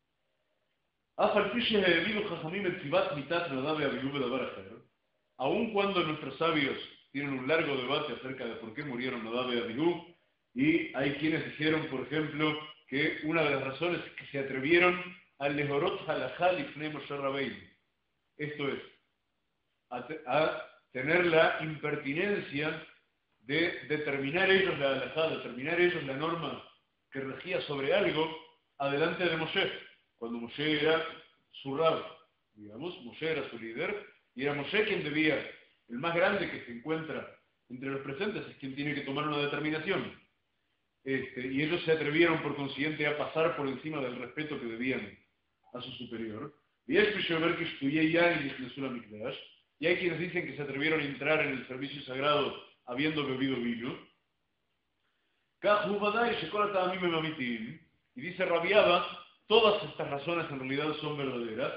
Aun cuando nuestros sabios tienen un largo debate acerca de por qué murieron Nadab y Abihu, y hay quienes dijeron, por ejemplo, que una de las razones es que se atrevieron al lehorot halachá lifnei Moshe Rabbeinu. Esto es, a, te, a tener la impertinencia de determinar ellos la halajá, determinar ellos la norma que regía sobre algo adelante de Moshe, cuando Moshe era su rab, digamos, Moshe era su líder, y era Moshe quien debía, el más grande que se encuentra entre los presentes es quien tiene que tomar una determinación. este, y ellos se atrevieron por consiguiente a pasar por encima del respeto que debían a su superior. Y hay quienes dicen que se atrevieron a entrar en el servicio sagrado habiendo bebido vino. Y dice Rabbi Abba, todas estas razones en realidad son verdaderas.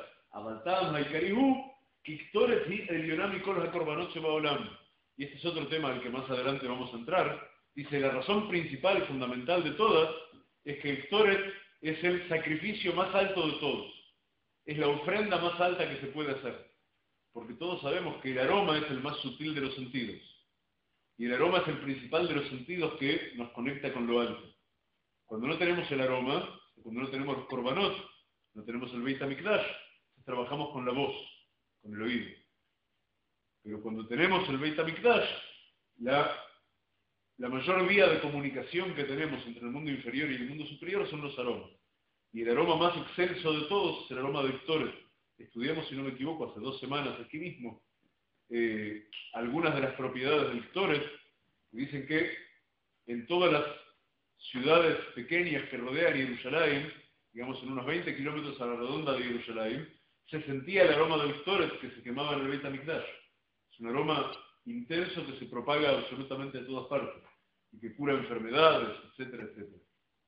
Y este es otro tema al que más adelante vamos a entrar. Dice, la razón principal y fundamental de todas es que el Ktoret es el sacrificio más alto de todos. Es la ofrenda más alta que se puede hacer. Porque todos sabemos que el aroma es el más sutil de los sentidos. Y el aroma es el principal de los sentidos que nos conecta con lo alto. Cuando no tenemos el aroma, cuando no tenemos los korbanot, no tenemos el Beit HaMikdash, trabajamos con la voz, con el oído. Pero cuando tenemos el Beit HaMikdash, la, la mayor vía de comunicación que tenemos entre el mundo inferior y el mundo superior son los aromas. Y el aroma más excelso de todos es el aroma del Ktoret. Estudiamos, si no me equivoco, hace dos semanas aquí mismo, eh, algunas de las propiedades del Ktoret, que dicen que en todas las ciudades pequeñas que rodean Jerusalén, digamos en unos veinte kilómetros a la redonda de Jerusalén, se sentía el aroma del Ktoret que se quemaba en el Beit HaMikdash. Es un aroma intenso que se propaga absolutamente a todas partes y que cura enfermedades, etcétera, etcétera.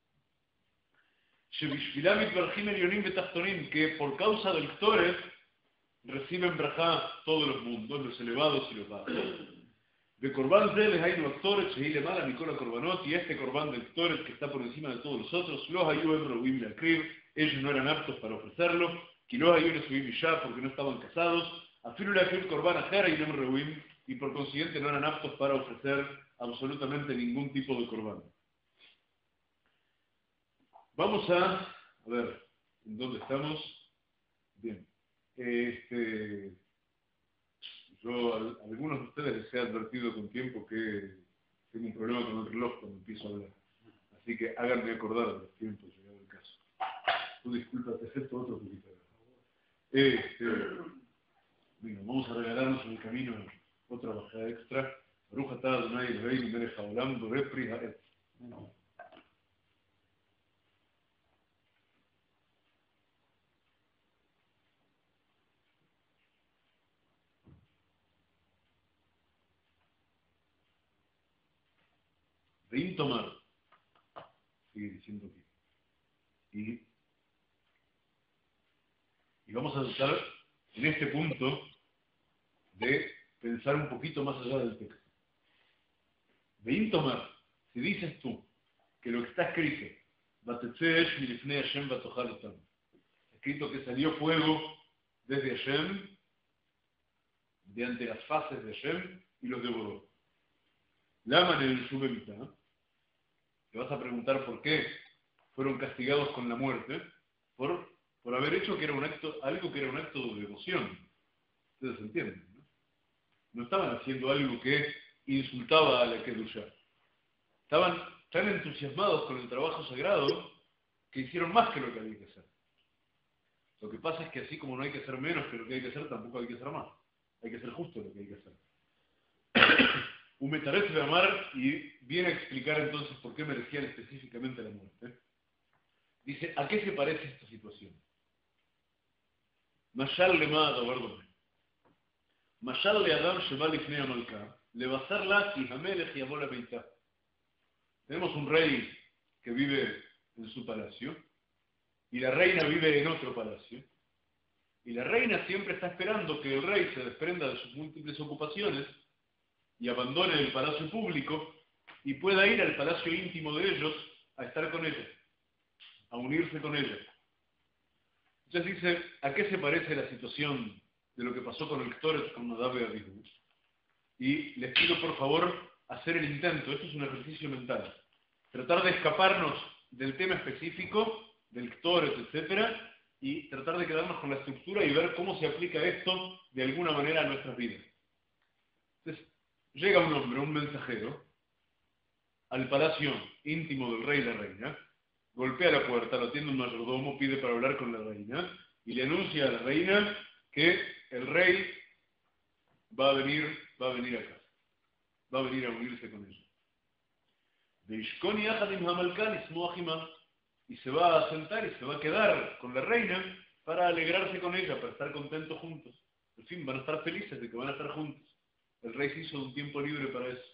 Que por causa del Ktoret reciben brajá todos los mundos, los elevados y los bajos. De Corban Zeles hay los Ktoret, Sheile Mala, Nicola Corbanot, y este Corban del Ktoret que está por encima de todos los otros, los Ayuem Rubim Lakrib, ellos no eran aptos para ofrecerlo, que los Ayuem Subim ya porque no estaban casados, Afilu Lakrib Corban Ajara y Nem Rubim, y por consiguiente no eran aptos para ofrecer absolutamente ningún tipo de Corban. Vamos a, a ver, ¿en dónde estamos? Bien. Este, yo a, a algunos de ustedes les he advertido con tiempo que tengo un problema con el reloj cuando empiezo a hablar. Así que háganme acordar de los tiempos, llegado el caso. Tú disculpa, te acepto otro poquito. Este, bueno, vamos a regalarnos en el camino otra bajada extra. Baruch atah Adonai Eloheinu melech haolam borei pri ha'etz. Veim tomar, sigue diciendo aquí. Y, y vamos a tratar en este punto de pensar un poquito más allá del texto. Veim tomar, si dices tú que lo que está escrito, Batetzesh milifnei Hashem vatochal otam, escrito que salió fuego desde Hashem, de ante las faces de Hashem, y los devoró. Laman en el Shubemita. Te vas a preguntar por qué fueron castigados con la muerte, por, por haber hecho que era un acto, algo que era un acto de devoción. Ustedes entienden, ¿no? No estaban haciendo algo que insultaba a la Kedushá. Estaban tan entusiasmados con el trabajo sagrado que hicieron más que lo que había que hacer. Lo que pasa es que así como no hay que hacer menos que lo que hay que hacer, tampoco hay que hacer más. Hay que hacer justo lo que hay que hacer. Un Metaret de Amar, y viene a explicar entonces por qué merecían específicamente la muerte. Dice, ¿a qué se parece esta situación? Mashal le ma adabardome. Mashal le adam sheba lifnei amalka. Le basar la ki hamelech yavo la beitá. Tenemos un rey que vive en su palacio, y la reina vive en otro palacio. Y la reina siempre está esperando que el rey se desprenda de sus múltiples ocupaciones y abandone el palacio público y pueda ir al palacio íntimo de ellos a estar con ella, a unirse con ella. Entonces dice, ¿a qué se parece la situación de lo que pasó con el Ktoret con Nadab y Abihu? Y les pido por favor hacer el intento, esto es un ejercicio mental, tratar de escaparnos del tema específico, del Ktoret, etcétera, y tratar de quedarnos con la estructura y ver cómo se aplica esto de alguna manera a nuestras vidas. Entonces, llega un hombre, un mensajero, al palacio íntimo del rey y la reina, golpea la puerta, lo atiende un mayordomo, pide para hablar con la reina, y le anuncia a la reina que el rey va a venir, va a venir acá, va a venir a unirse con ella. Veishkoni Ahadim Hamalkan Ismoachima, y se va a sentar y se va a quedar con la reina para alegrarse con ella, para estar contentos juntos. En fin, van a estar felices de que van a estar juntos. El rey se hizo un tiempo libre para eso.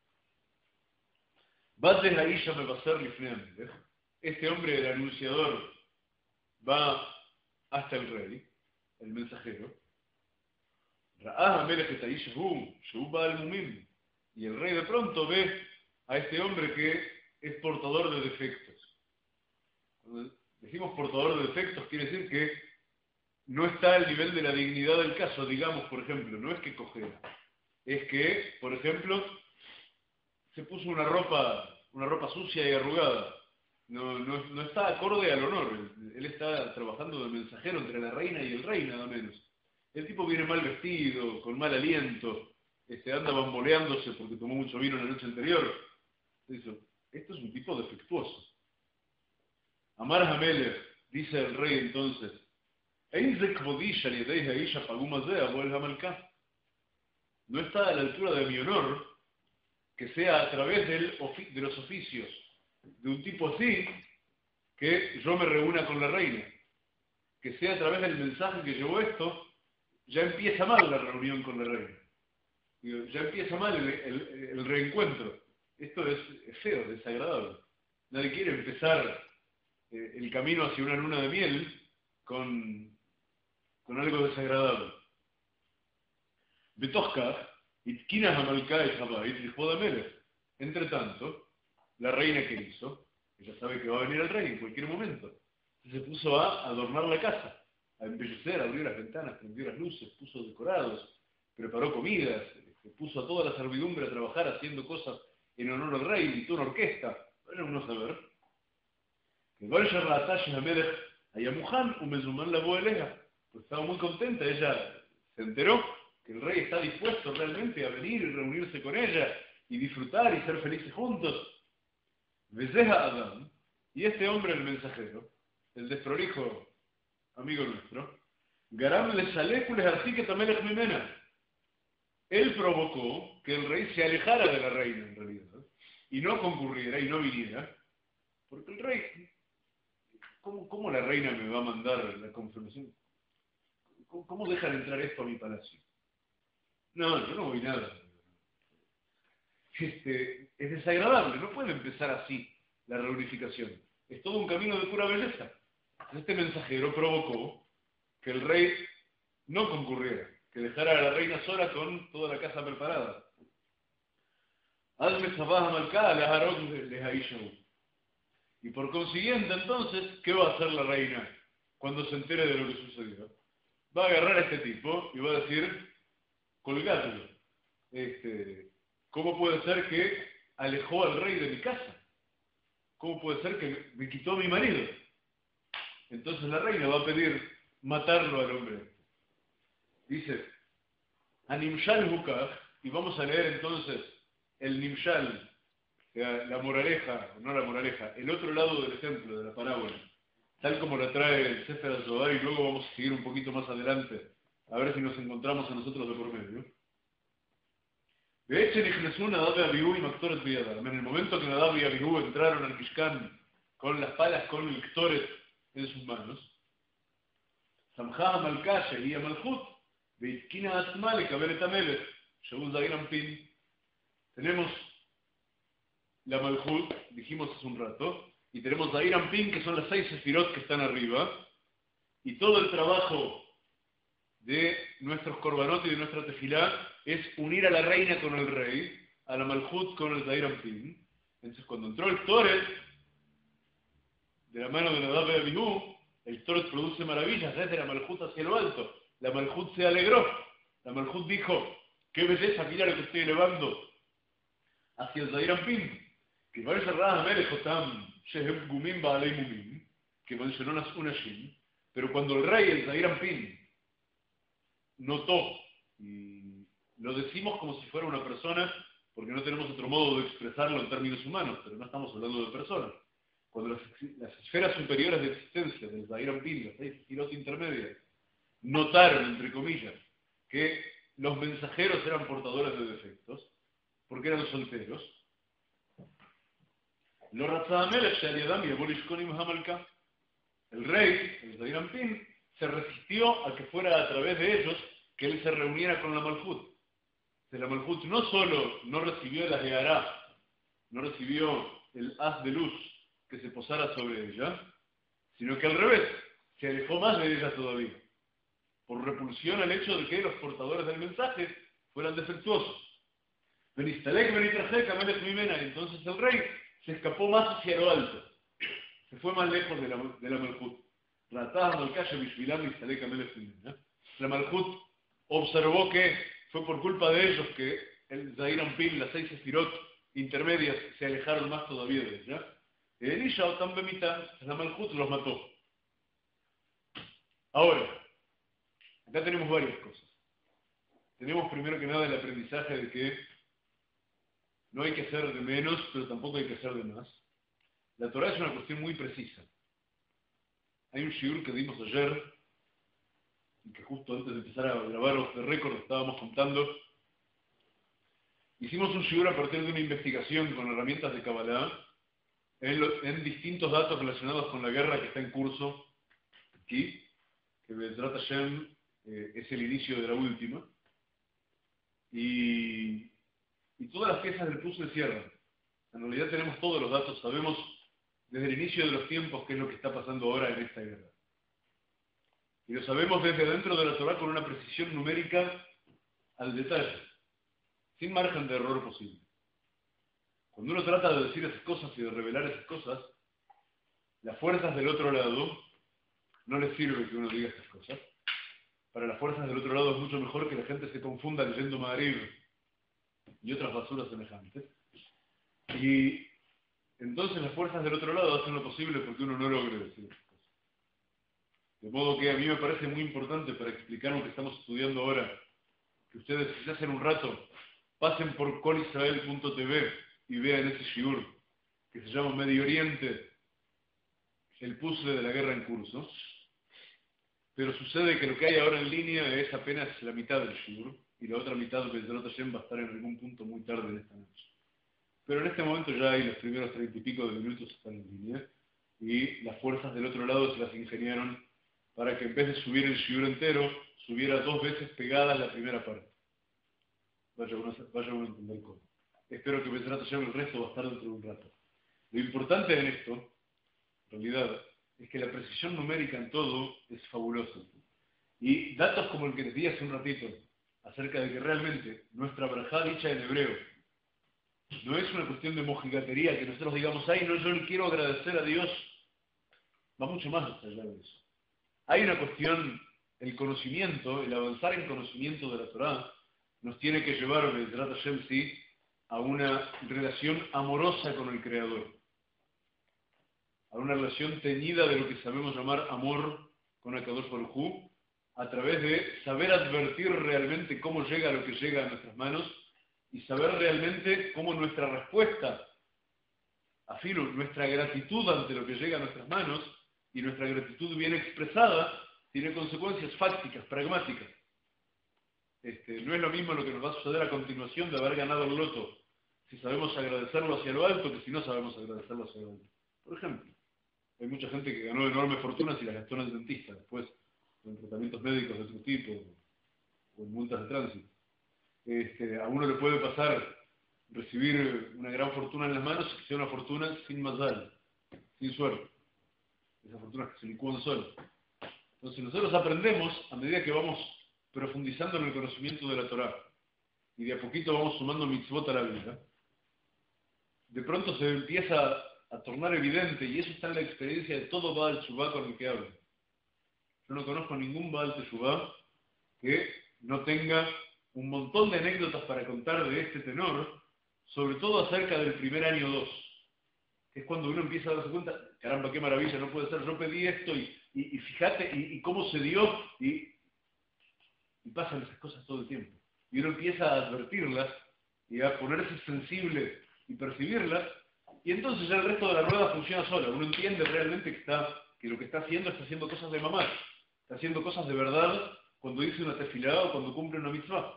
Bate Aisha me va a ser lifneam. Este hombre, el anunciador, va hasta el rey, el mensajero. Ra'ah Melech et Aisha hu, shehu ba'al mumim. Y el rey de pronto ve a este hombre que es portador de defectos. Cuando decimos portador de defectos, quiere decir que no está al nivel de la dignidad del caso. Digamos, por ejemplo, no es que cojea, es que, por ejemplo, se puso una ropa, una ropa sucia y arrugada. No, no, no está acorde al honor. Él está trabajando de mensajero entre la reina y el rey, nada menos. El tipo viene mal vestido, con mal aliento, este, anda bamboleándose porque tomó mucho vino la noche anterior. Eso, esto es un tipo defectuoso. Amar Hamelech, dice el rey entonces, no está a la altura de mi honor que sea a través del ofi- de los oficios de un tipo así que yo me reúna con la reina. Que sea a través del mensaje que llevó esto, ya empieza mal la reunión con la reina. Digo, ya empieza mal el, el- el reencuentro. Esto es, es feo, desagradable. Nadie quiere empezar eh, el camino hacia una luna de miel con, con algo desagradable. Betosca, Itkina Hamalka et Habayit Lichvod Hamelech. Entre tanto, la reina que hizo, ella sabe que va a venir el rey en cualquier momento, se puso a adornar la casa, a embellecer, abrió las ventanas, prendió las luces, puso decorados, preparó comidas, se puso a toda la servidumbre a trabajar haciendo cosas en honor al rey, invitó una orquesta. Bueno, uno saber que Gorsha Ratash Hamelech Ayamuhan Umezuman la Boeleja, pues estaba muy contenta, ella se enteró que el rey está dispuesto realmente a venir y reunirse con ella y disfrutar y ser felices juntos. Bezeha Adam, y este hombre, el mensajero, el desprolijo amigo nuestro, Garam le Salecules así que Tamelech Mimena. Él provocó que el rey se alejara de la reina, en realidad, y no concurriera y no viniera, porque el rey, ¿cómo, cómo la reina me va a mandar la confirmación? ¿Cómo, cómo dejan entrar esto a mi palacio? No, yo no voy nada. Este, es desagradable, no puede empezar así la reunificación. Es todo un camino de pura belleza. Este mensajero provocó que el rey no concurriera, que dejara a la reina sola con toda la casa preparada. Hazme sabah malcada la harok de Haishahu. Y por consiguiente, entonces, ¿qué va a hacer la reina cuando se entere de lo que sucedió? Va a agarrar a este tipo y va a decir, colgátelo. Este, ¿Cómo puede ser que alejó al rey de mi casa? ¿Cómo puede ser que me quitó a mi marido? Entonces la reina va a pedir matarlo al hombre. Dice, Animshal Hukach, y vamos a leer entonces el Nimshal, la moraleja, no la moraleja, el otro lado del ejemplo, de la parábola, tal como la trae el Sefer HaZohar, y luego vamos a seguir un poquito más adelante, a ver si nos encontramos a nosotros de por medio. De hecho, Nadab y Abihu y Maktoret Biyadam. En el momento que Nadab y Abihu entraron al Mishkan con las palas con el Ktoret en sus manos, Samjah Malkasha y Amalchut, Beitkina Asma le Kabelet Amelech, según Zairam Pin. Tenemos la Malchut, dijimos hace un rato, y tenemos Zairam Pin, que son las seis sefirot que están arriba, y todo el trabajo de nuestros korbanot y de nuestra tefilá es unir a la reina con el rey, a la Malchut con el Zairam Pin. Entonces, cuando entró el Ktoret de la mano de Nadab y Abihu, el Ktoret produce maravillas desde la Malchut hacia lo alto. La Malchut se alegró. La Malchut dijo, qué belleza, mira lo que estoy elevando hacia el Zairam Pin. Que vaya cerrada a Melejotam, Shehem Gumim Baalei Mumim, que mencionó las Unashim, pero cuando el rey, el Zairam Pin, notó, y lo decimos como si fuera una persona, porque no tenemos otro modo de expresarlo en términos humanos, pero no estamos hablando de personas. Cuando las, las esferas superiores de existencia del Zairam Pin, las seis sefirot intermedias, notaron, entre comillas, que los mensajeros eran portadores de defectos, porque eran solteros, Lo ratzah hamelech she'al-yadam yavo lishkon im hamalka. El rey, el Zair Anpin, se resistió a que fuera a través de ellos que él se reuniera con la Malhut. De la Malhut no solo no recibió la Gehará, no recibió el haz de luz que se posara sobre ella, sino que al revés, se alejó más de ella todavía, por repulsión al hecho de que los portadores del mensaje fueran defectuosos. Benistalek benitrajek amelech mimena, entonces el rey se escapó más hacia lo alto, se fue más lejos de la, de la Malhut. Ratah Malkasha Bishvilam Nistalek amelech mimena. La Malhut observó que fue por culpa de ellos que el Zair Anpin, las seis sefirot intermedias, se alejaron más todavía de ella. Elisha Otam Bemita, la Malhut los mató. Ahora, acá tenemos varias cosas. Tenemos primero que nada el aprendizaje de que no hay que hacer de menos, pero tampoco hay que hacer de más. La Torah es una cuestión muy precisa. Hay un shiur que dimos ayer, y que justo antes de empezar a grabar los de récord estábamos contando. Hicimos un shiur a partir de una investigación con herramientas de Kabbalah en, lo, en distintos datos relacionados con la guerra que está en curso aquí, que Be'ezrat Hashem eh, es el inicio de la última, y, y todas las piezas del puzzle cierran. En realidad tenemos todos los datos, sabemos desde el inicio de los tiempos qué es lo que está pasando ahora en esta guerra. Y lo sabemos desde dentro de la Torah con una precisión numérica al detalle, sin margen de error posible. Cuando uno trata de decir esas cosas y de revelar esas cosas, las fuerzas del otro lado no les sirve que uno diga estas cosas. Para las fuerzas del otro lado es mucho mejor que la gente se confunda leyendo Maariv y otras basuras semejantes. Y entonces las fuerzas del otro lado hacen lo posible porque uno no logre decir esas cosas. De modo que a mí me parece muy importante para explicar lo que estamos estudiando ahora, que ustedes quizás en un rato pasen por kol israel punto t v y vean ese shiur que se llama Medio Oriente, el puzzle de la guerra en curso. Pero sucede que lo que hay ahora en línea es apenas la mitad del shiur, y la otra mitad de Be'ezrat Hashem va a estar en algún punto muy tarde en esta noche. Pero en este momento ya hay los primeros treinta y pico de minutos están en línea, y las fuerzas del otro lado se las ingeniaron para que en vez de subir el shiur entero, subiera dos veces pegadas la primera parte. Vaya uno, vaya uno a entender cómo. Espero que Be'ezrat Hashem el resto va a estar dentro de un rato. Lo importante en esto, en realidad, es que la precisión numérica en todo es fabulosa. Y datos como el que les di hace un ratito, acerca de que realmente nuestra brajá dicha en hebreo, no es una cuestión de mojigatería, que nosotros digamos, ay, no, yo le quiero agradecer a Dios, va mucho más allá de eso. Hay una cuestión, el conocimiento, el avanzar en conocimiento de la Torá, nos tiene que llevar, Be'ezrat Hashem, sí, a una relación amorosa con el Creador. A una relación teñida de lo que sabemos llamar amor con Akadosh Baruj Hu, a través de saber advertir realmente cómo llega lo que llega a nuestras manos y saber realmente cómo nuestra respuesta, afirmo, nuestra gratitud ante lo que llega a nuestras manos y nuestra gratitud bien expresada, tiene consecuencias fácticas, pragmáticas. Este, no es lo mismo lo que nos va a suceder a continuación de haber ganado el loto, si sabemos agradecerlo hacia lo alto, que si no sabemos agradecerlo hacia lo alto. Por ejemplo, hay mucha gente que ganó enormes fortunas y las gastó en el dentista, después en tratamientos médicos de otro tipo, o en multas de tránsito. Este, a uno le puede pasar recibir una gran fortuna en las manos y que sea una fortuna sin mazal, sin suerte. Esas fortunas que se licúan solas. Entonces nosotros aprendemos a medida que vamos profundizando en el conocimiento de la Torá y de a poquito vamos sumando mitzvot a la vida. De pronto se empieza a tornar evidente, y eso está en la experiencia de todo Baal Teshuvá con el que hablo. Yo no conozco ningún Baal Teshuvá que no tenga un montón de anécdotas para contar de este tenor, sobre todo acerca del primer año dos, que es cuando uno empieza a darse cuenta, caramba, qué maravilla, no puede ser, yo pedí esto, y, y, y fíjate, y, y cómo se dio, y, y pasan esas cosas todo el tiempo. Y uno empieza a advertirlas, y a ponerse sensible y percibirlas, y entonces ya el resto de la rueda funciona sola. Uno entiende realmente que, está, que lo que está haciendo está haciendo cosas de mamá, está haciendo cosas de verdad cuando dice una tefilá o cuando cumple una mitzvah.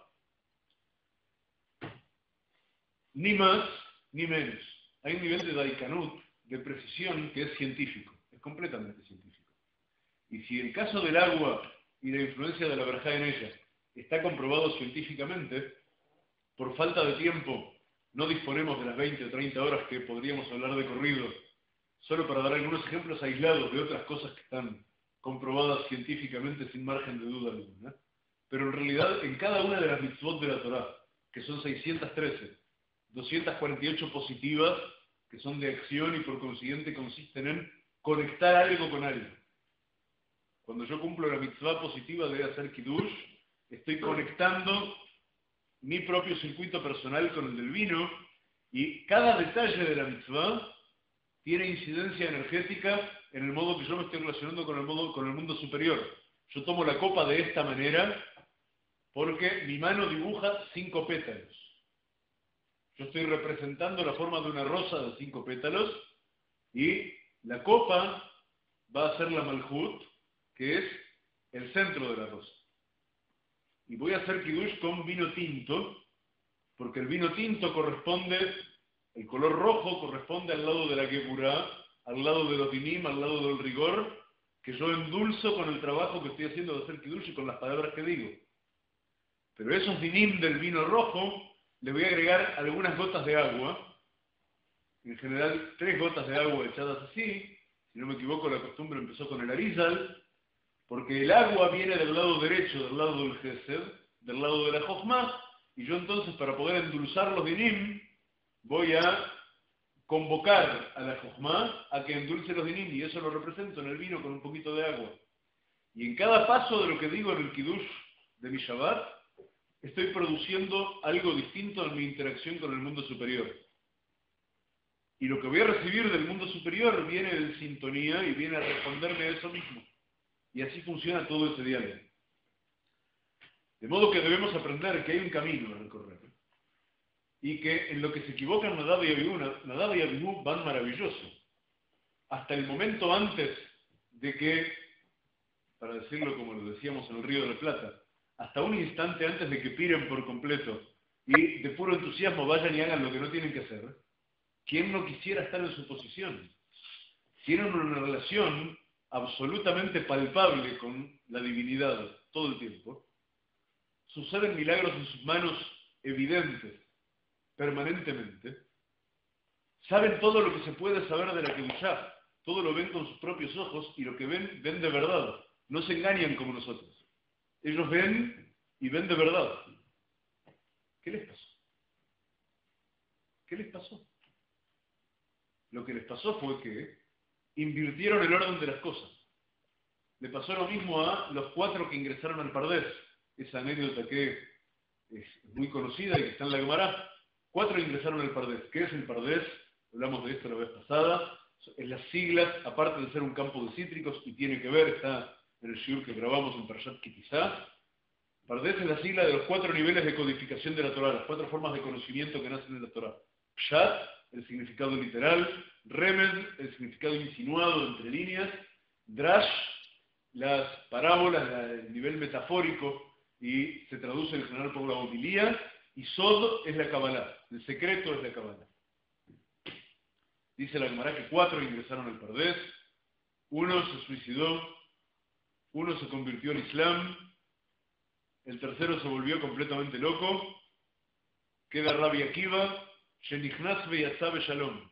Ni más, ni menos. Hay un nivel de daikanut, de precisión que es científico, es completamente científico. Y si el caso del agua y la influencia de la verajá en ella está comprobado científicamente, por falta de tiempo no disponemos de las veinte o treinta horas que podríamos hablar de corrido, solo para dar algunos ejemplos aislados de otras cosas que están comprobadas científicamente sin margen de duda alguna. Pero en realidad, en cada una de las mitzvot de la Torá, que son seiscientas trece, doscientas cuarenta y ocho positivas, que son de acción y por consiguiente consisten en conectar algo con algo. Cuando yo cumplo la mitzvah positiva de hacer kiddush, estoy conectando mi propio circuito personal con el del vino, y cada detalle de la mitzvah tiene incidencia energética en el modo que yo me estoy relacionando con el, modo, con el mundo superior. Yo tomo la copa de esta manera porque mi mano dibuja cinco pétalos. Yo estoy representando la forma de una rosa de cinco pétalos, y la copa va a ser la Malhut, que es el centro de la rosa. Y voy a hacer kiddush con vino tinto, porque el vino tinto corresponde, el color rojo corresponde al lado de la Geburá, al lado de los dinim, al lado del rigor, que yo endulzo con el trabajo que estoy haciendo de hacer kiddush y con las palabras que digo. Pero esos dinim del vino rojo, le voy a agregar algunas gotas de agua, en general tres gotas de agua echadas así, si no me equivoco la costumbre empezó con el arizal, porque el agua viene del lado derecho, del lado del Gesed, del lado de la Jochma, y yo entonces para poder endulzar los dinim, voy a convocar a la Jochma a que endulce los dinim, y eso lo represento en el vino con un poquito de agua. Y en cada paso de lo que digo en el Kiddush de mi Shabbat, estoy produciendo algo distinto en mi interacción con el mundo superior. Y lo que voy a recibir del mundo superior viene en sintonía y viene a responderme a eso mismo. Y así funciona todo ese diálogo. De modo que debemos aprender que hay un camino a recorrer. Y que en lo que se equivocan Nadab y Abiú, Nadab y Abiú van maravilloso. Hasta el momento antes de que, para decirlo como lo decíamos en el Río de la Plata, hasta un instante antes de que piren por completo y de puro entusiasmo vayan y hagan lo que no tienen que hacer, ¿quién no quisiera estar en su posición? Tienen una relación absolutamente palpable con la divinidad todo el tiempo. Suceden milagros en sus manos evidentes, permanentemente. Saben todo lo que se puede saber de la Kedushá, todo lo ven con sus propios ojos, y lo que ven, ven de verdad. No se engañan como nosotros. Ellos ven y ven de verdad. ¿Qué les pasó? ¿Qué les pasó? Lo que les pasó fue que invirtieron el orden de las cosas. Le pasó lo mismo a los cuatro que ingresaron al Pardés. Esa anécdota que es muy conocida y que está en la Gemara. Cuatro ingresaron al Pardés. ¿Qué es el Pardés? Hablamos de esto la vez pasada. Es las siglas, aparte de ser un campo de cítricos, y tiene que ver, está en el shiur que grabamos en Parashat Kitizá. Pardés es la sigla de los cuatro niveles de codificación de la Torah, las cuatro formas de conocimiento que nacen en la Torah. Pshat, el significado literal; Remed, el significado insinuado entre líneas; Drash, las parábolas, el nivel metafórico, y se traduce en general por la homilía; y Sod es la Kabbalah, el secreto es la Kabbalah. Dice la Gemara que cuatro ingresaron al Pardés, uno se suicidó, uno se convirtió al Islam, el tercero se volvió completamente loco, queda Rabbi Akiva, Shenichnas veyatza beshalom.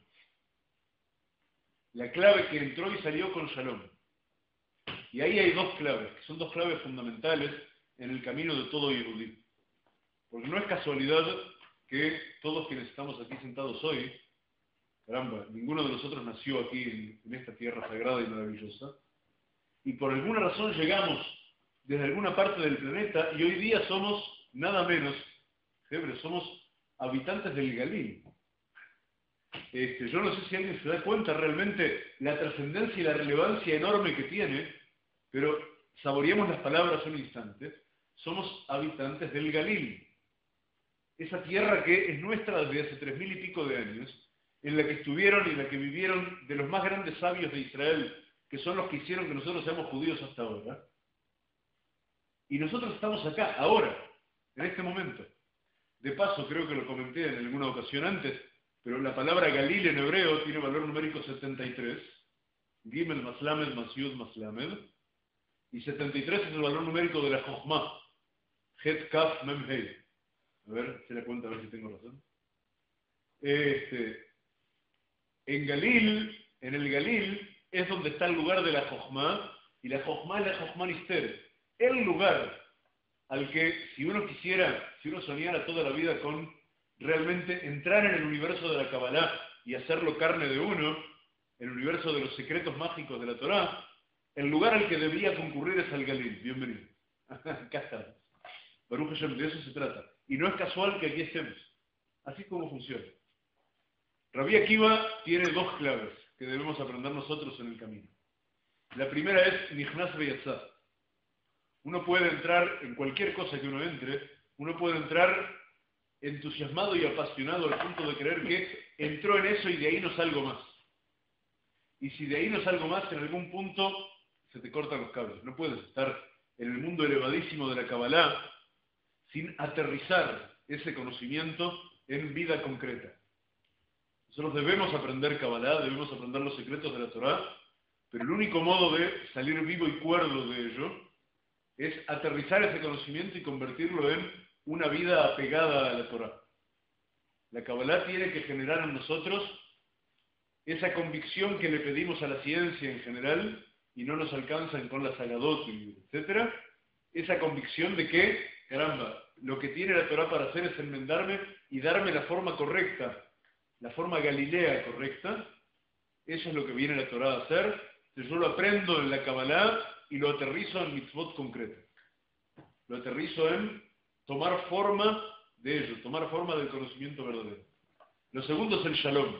La clave que entró y salió con Shalom. Y ahí hay dos claves, que son dos claves fundamentales en el camino de todo Yehudí. Porque no es casualidad que todos quienes estamos aquí sentados hoy, caramba, ninguno de nosotros nació aquí en, en esta tierra sagrada y maravillosa, y por alguna razón llegamos desde alguna parte del planeta, y hoy día somos nada menos, Hebre, somos habitantes del Galil. Este, yo no sé si alguien se da cuenta realmente la trascendencia y la relevancia enorme que tiene, pero saboreemos las palabras un instante. Somos habitantes del Galil, esa tierra que es nuestra desde hace tres mil y pico de años, en la que estuvieron y en la que vivieron de los más grandes sabios de Israel, que son los que hicieron que nosotros seamos judíos hasta ahora. Y nosotros estamos acá, ahora, en este momento. De paso, creo que lo comenté en alguna ocasión antes, pero la palabra Galil en hebreo tiene valor numérico setenta y tres, Gimel más Lamed más Yud más Lamed, y setenta y tres es el valor numérico de la Jochma, Het Kaf Mem Hei. A ver, se la cuenta a ver si tengo razón. Este, en Galil, en el Galil, es donde está el lugar de la Jochma, y la Jochma es la Jochma Nister, el lugar al que, si uno quisiera, si uno soñara toda la vida con realmente entrar en el universo de la Kabbalah y hacerlo carne de uno, el universo de los secretos mágicos de la Torá, el lugar al que debía concurrir es al Galil. Bienvenido. Acá está. Baruch Hashem, de eso se trata. Y no es casual que aquí estemos. Así es como funciona. Rabbi Akiva tiene dos claves que debemos aprender nosotros en el camino. La primera es Nichnas Veyatzah. Uno puede entrar en cualquier cosa que uno entre, uno puede entrar entusiasmado y apasionado al punto de creer que entró en eso y de ahí no salgo más. Y si de ahí no salgo más, en algún punto se te cortan los cables. No puedes estar en el mundo elevadísimo de la Kabbalah sin aterrizar ese conocimiento en vida concreta. Nosotros debemos aprender Kabbalah, debemos aprender los secretos de la Torá, pero el único modo de salir vivo y cuerdo de ello es aterrizar ese conocimiento y convertirlo en una vida apegada a la Torá. La Kabbalah tiene que generar en nosotros esa convicción que le pedimos a la ciencia en general y no nos alcanzan con la Sagadot, etcétera, esa convicción de que, caramba, lo que tiene la Torá para hacer es enmendarme y darme la forma correcta, la forma galilea correcta. Eso es lo que viene la Torá a hacer. Yo lo aprendo en la Kabbalah y lo aterrizo en mitzvot concretas. Lo aterrizo en tomar forma de ello, tomar forma del conocimiento verdadero. Lo segundo es el Shalom.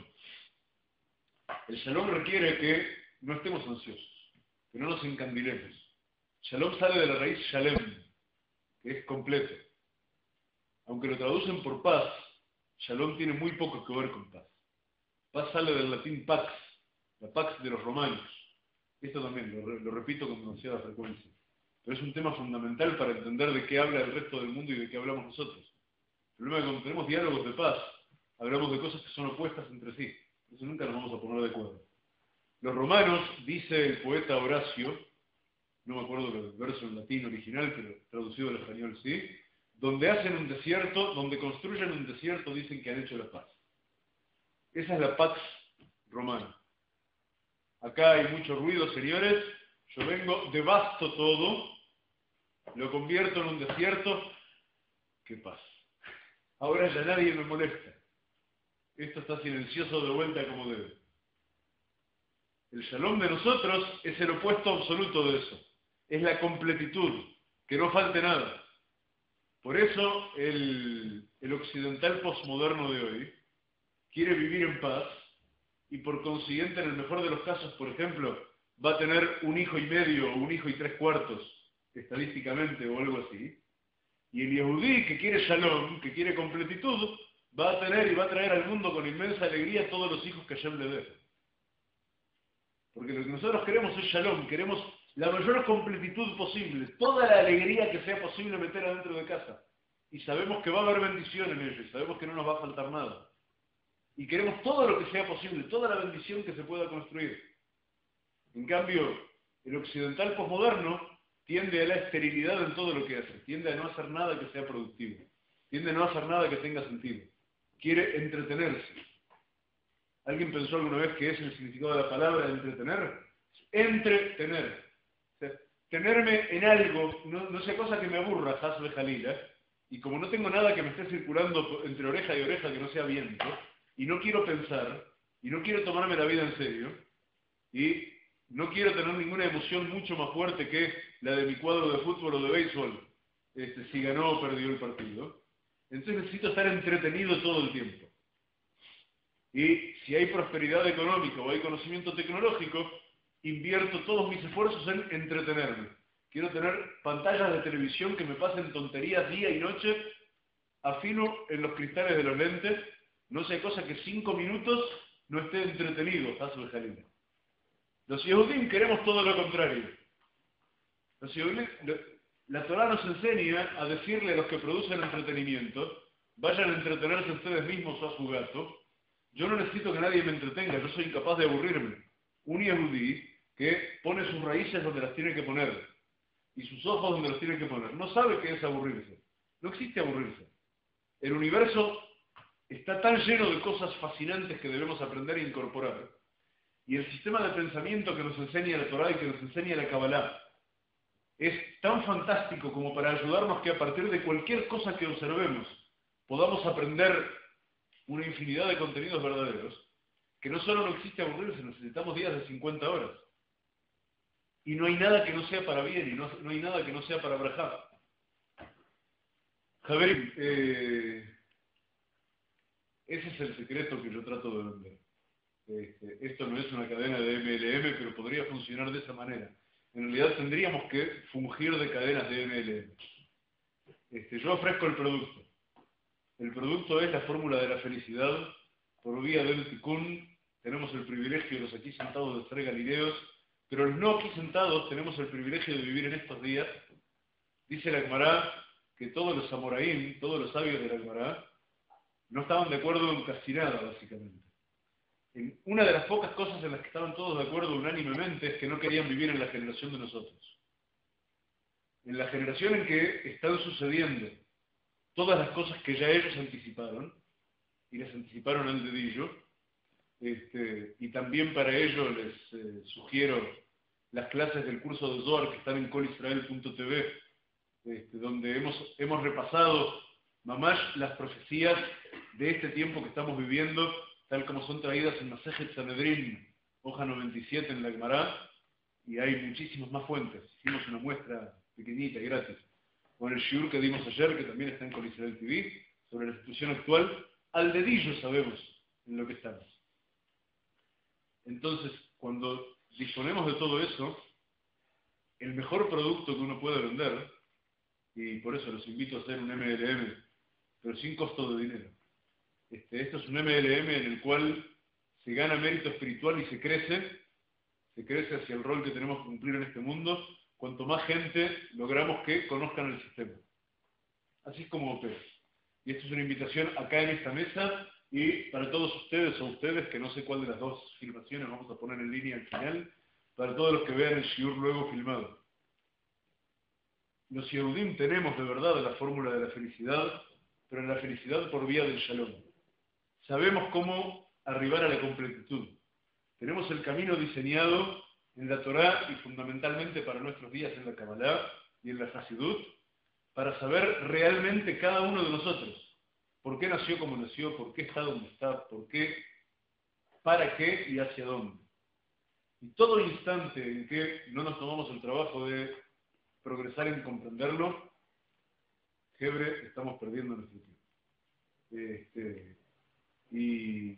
El Shalom requiere que no estemos ansiosos, que no nos encandilemos. Shalom sale de la raíz Shalem, que es completo. Aunque lo traducen por paz, Shalom tiene muy poco que ver con paz. Paz sale del latín pax, la pax de los romanos. Esto también lo, lo repito con demasiada frecuencia. Pero es un tema fundamental para entender de qué habla el resto del mundo y de qué hablamos nosotros. El problema es que cuando tenemos diálogos de paz, hablamos de cosas que son opuestas entre sí. Entonces nunca nos vamos a poner de acuerdo. Los romanos, dice el poeta Horacio, no me acuerdo del verso en latín original, pero traducido al español sí, donde hacen un desierto, donde construyen un desierto, dicen que han hecho la paz. Esa es la pax romana. Acá hay mucho ruido, señores. Yo vengo, devasto todo, lo convierto en un desierto. ¿Qué paz? Ahora ya nadie me molesta. Esto está silencioso de vuelta como debe. El shalom de nosotros es el opuesto absoluto de eso. Es la completitud, que no falte nada. Por eso el, el occidental posmoderno de hoy quiere vivir en paz y por consiguiente, en el mejor de los casos, por ejemplo, va a tener un hijo y medio o un hijo y tres cuartos, estadísticamente o algo así. Y el Yehudí que quiere shalom, que quiere completitud, va a tener y va a traer al mundo con inmensa alegría todos los hijos que Hashem le dé. Porque lo que nosotros queremos es shalom, queremos la mayor completitud posible, toda la alegría que sea posible meter adentro de casa. Y sabemos que va a haber bendición en ello, y sabemos que no nos va a faltar nada. Y queremos todo lo que sea posible, toda la bendición que se pueda construir. En cambio, el occidental posmoderno tiende a la esterilidad en todo lo que hace, tiende a no hacer nada que sea productivo, tiende a no hacer nada que tenga sentido. Quiere entretenerse. ¿Alguien pensó alguna vez qué es el significado de la palabra entretener? Entretener. O sea, tenerme en algo, no, no sea cosa que me aburra, Hasbe Jalila, y como no tengo nada que me esté circulando entre oreja y oreja que no sea viento, y no quiero pensar, y no quiero tomarme la vida en serio, y no quiero tener ninguna emoción mucho más fuerte que la de mi cuadro de fútbol o de béisbol, este, si ganó o perdió el partido, entonces necesito estar entretenido todo el tiempo. Y si hay prosperidad económica o hay conocimiento tecnológico, invierto todos mis esfuerzos en entretenerme. Quiero tener pantallas de televisión que me pasen tonterías día y noche, afino en los cristales de los lentes, no sea cosa que cinco minutos no esté entretenido, Hasbe Jalila. Los Yehudim queremos todo lo contrario. Los Yehudim, la Torá nos enseña a decirle a los que producen entretenimiento, vayan a entretenerse ustedes mismos o a su gato, Yo no necesito que nadie me entretenga, yo soy incapaz de aburrirme. Un yehudí que pone sus raíces donde las tiene que poner y sus ojos donde los tiene que poner, no sabe qué es aburrirse. No existe aburrirse. El universo está tan lleno de cosas fascinantes que debemos aprender e incorporar. Y el sistema de pensamiento que nos enseña la Torá y que nos enseña la Kabbalah es tan fantástico como para ayudarnos que a partir de cualquier cosa que observemos podamos aprender una infinidad de contenidos verdaderos, que no solo no existe aburrirse, necesitamos días de cincuenta horas. Y no hay nada que no sea para bien, y no, no hay nada que no sea para brajar. Javier, eh, ese es el secreto que yo trato de vender. Este, esto no es una cadena de M L M, pero podría funcionar de esa manera. En realidad tendríamos que fungir de cadenas de M L M. Este, yo ofrezco el producto. El producto es la fórmula de la felicidad por vía del Tikkun. Tenemos el privilegio, los aquí sentados, de ser galileos, pero los no aquí sentados tenemos el privilegio de vivir en estos días. Dice la Gemara que todos los Amoraim, todos los sabios de la Gemara, no estaban de acuerdo en casi nada, básicamente. En una de las pocas cosas en las que estaban todos de acuerdo unánimemente es que no querían vivir en la generación de nosotros. En la generación en que están sucediendo todas las cosas que ya ellos anticiparon, y les anticiparon al dedillo, este, y también para ello les eh, sugiero las clases del curso de Zohar que están en colisrael punto t v, este, donde hemos, hemos repasado mamash las profecías de este tiempo que estamos viviendo, tal como son traídas en Masejet Sanedrín, hoja noventa y siete en la Gemara, y hay muchísimas más fuentes. Hicimos una muestra pequeñita y gratis con el shiur que dimos ayer, que también está en Colisrael T V, sobre la situación actual. Al dedillo sabemos en lo que estamos. Entonces, cuando disponemos de todo eso, el mejor producto que uno puede vender, y por eso los invito a hacer un M L M, pero sin costo de dinero. Este, esto es un M L M en el cual se gana mérito espiritual y se crece, se crece hacia el rol que tenemos que cumplir en este mundo, cuanto más gente logramos que conozcan el sistema. Así es como opera. Y esto es una invitación acá en esta mesa, y para todos ustedes o ustedes, que no sé cuál de las dos filmaciones vamos a poner en línea al final, para todos los que vean el shiur luego filmado. Los Yehudim tenemos de verdad la fórmula de la felicidad, pero la felicidad por vía del Shalom. Sabemos cómo arribar a la completitud. Tenemos el camino diseñado en la Torá y fundamentalmente para nuestros días en la Kabbalah y en la Hasidut, para saber realmente cada uno de nosotros por qué nació como nació, por qué está donde está, por qué, para qué y hacia dónde. Y todo instante en que no nos tomamos el trabajo de progresar en comprenderlo, Hebre, estamos perdiendo nuestro tiempo. Este, y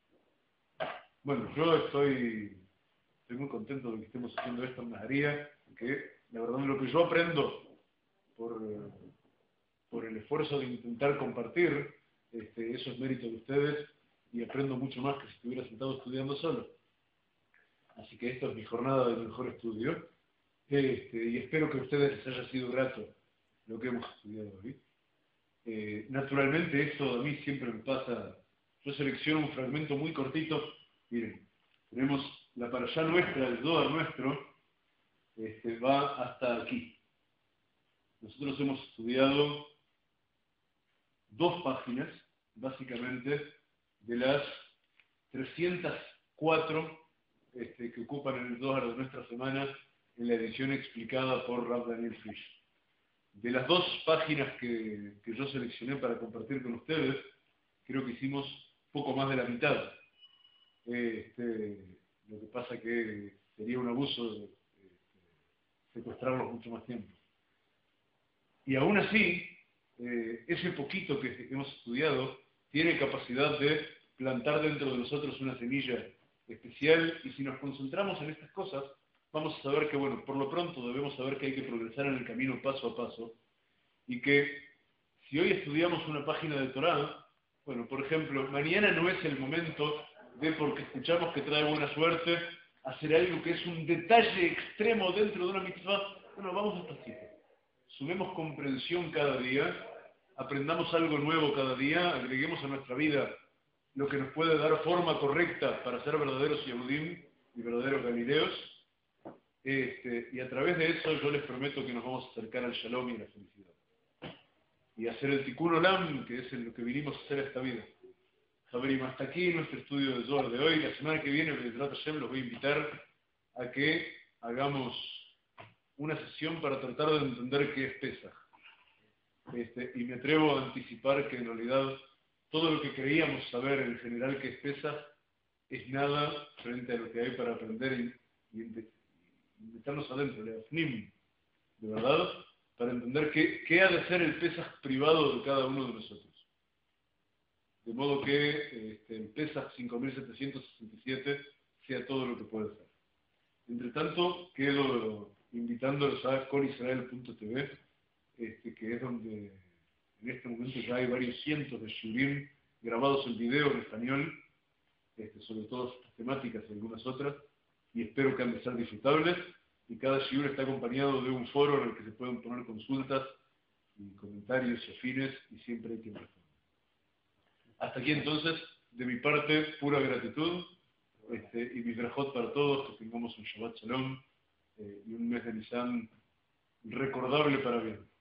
bueno, yo estoy, estoy muy contento de que estemos haciendo esto en Najaría, que la verdad lo que yo aprendo por, por el esfuerzo de intentar compartir, este, eso es mérito de ustedes, y aprendo mucho más que si estuviera sentado estudiando solo. Así que esta es mi jornada de mejor estudio, este, y espero que a ustedes les haya sido grato lo que hemos estudiado hoy. Eh, naturalmente esto a mí siempre me pasa, yo selecciono un fragmento muy cortito. Miren, tenemos la parashá nuestra, el Zohar nuestro, este, va hasta aquí. Nosotros hemos estudiado dos páginas, básicamente, de las trescientas cuatro este, que ocupan el Zohar de nuestra semana en la edición explicada por Rav Daniel Fish. De las dos páginas que, que yo seleccioné para compartir con ustedes, creo que hicimos poco más de la mitad. Este, lo que pasa que sería un abuso de, de, de secuestrarlos mucho más tiempo. Y aún así, eh, ese poquito que hemos estudiado tiene capacidad de plantar dentro de nosotros una semilla especial, y si nos concentramos en estas cosas, vamos a saber que, bueno, por lo pronto debemos saber que hay que progresar en el camino paso a paso, y que si hoy estudiamos una página de Torá, bueno, por ejemplo, mañana no es el momento de, porque escuchamos que trae buena suerte, hacer algo que es un detalle extremo dentro de una mitzvah. Bueno, vamos despacito. Sumemos comprensión cada día, aprendamos algo nuevo cada día, agreguemos a nuestra vida lo que nos puede dar forma correcta para ser verdaderos Yehudim y verdaderos Galileos. Este, y a través de eso yo les prometo que nos vamos a acercar al Shalom y a la felicidad. Y hacer el Tikkun Olam, que es lo que vinimos a hacer a esta vida. Javerim, hasta aquí nuestro estudio de Zohar de hoy. La semana que viene, Be'ezrat Hashem, los voy a invitar a que hagamos una sesión para tratar de entender qué es Pesaj. Este, y me atrevo a anticipar que en realidad todo lo que creíamos saber en general que es Pesaj es nada frente a lo que hay para aprender y, y, y meternos adentro, de Afnim, de verdad, para entender qué, qué ha de ser el Pesaj privado de cada uno de nosotros. De modo que este, el Pesaj cinco mil setecientos sesenta y siete sea todo lo que puede ser. Entre tanto, quedo invitándolos a conisrael punto t v, este, que es donde en este momento ya hay varios cientos de shurim grabados en video en español, este, sobre todo estas temáticas y algunas otras, y espero que han de ser disfrutables, y cada shiur está acompañado de un foro en el que se pueden poner consultas y comentarios y afines, y siempre hay quien responde. Hasta aquí entonces, de mi parte, pura gratitud, este, y mi brajot para todos, que tengamos un Shabbat Shalom, eh, y un mes de Nisan recordable para bien.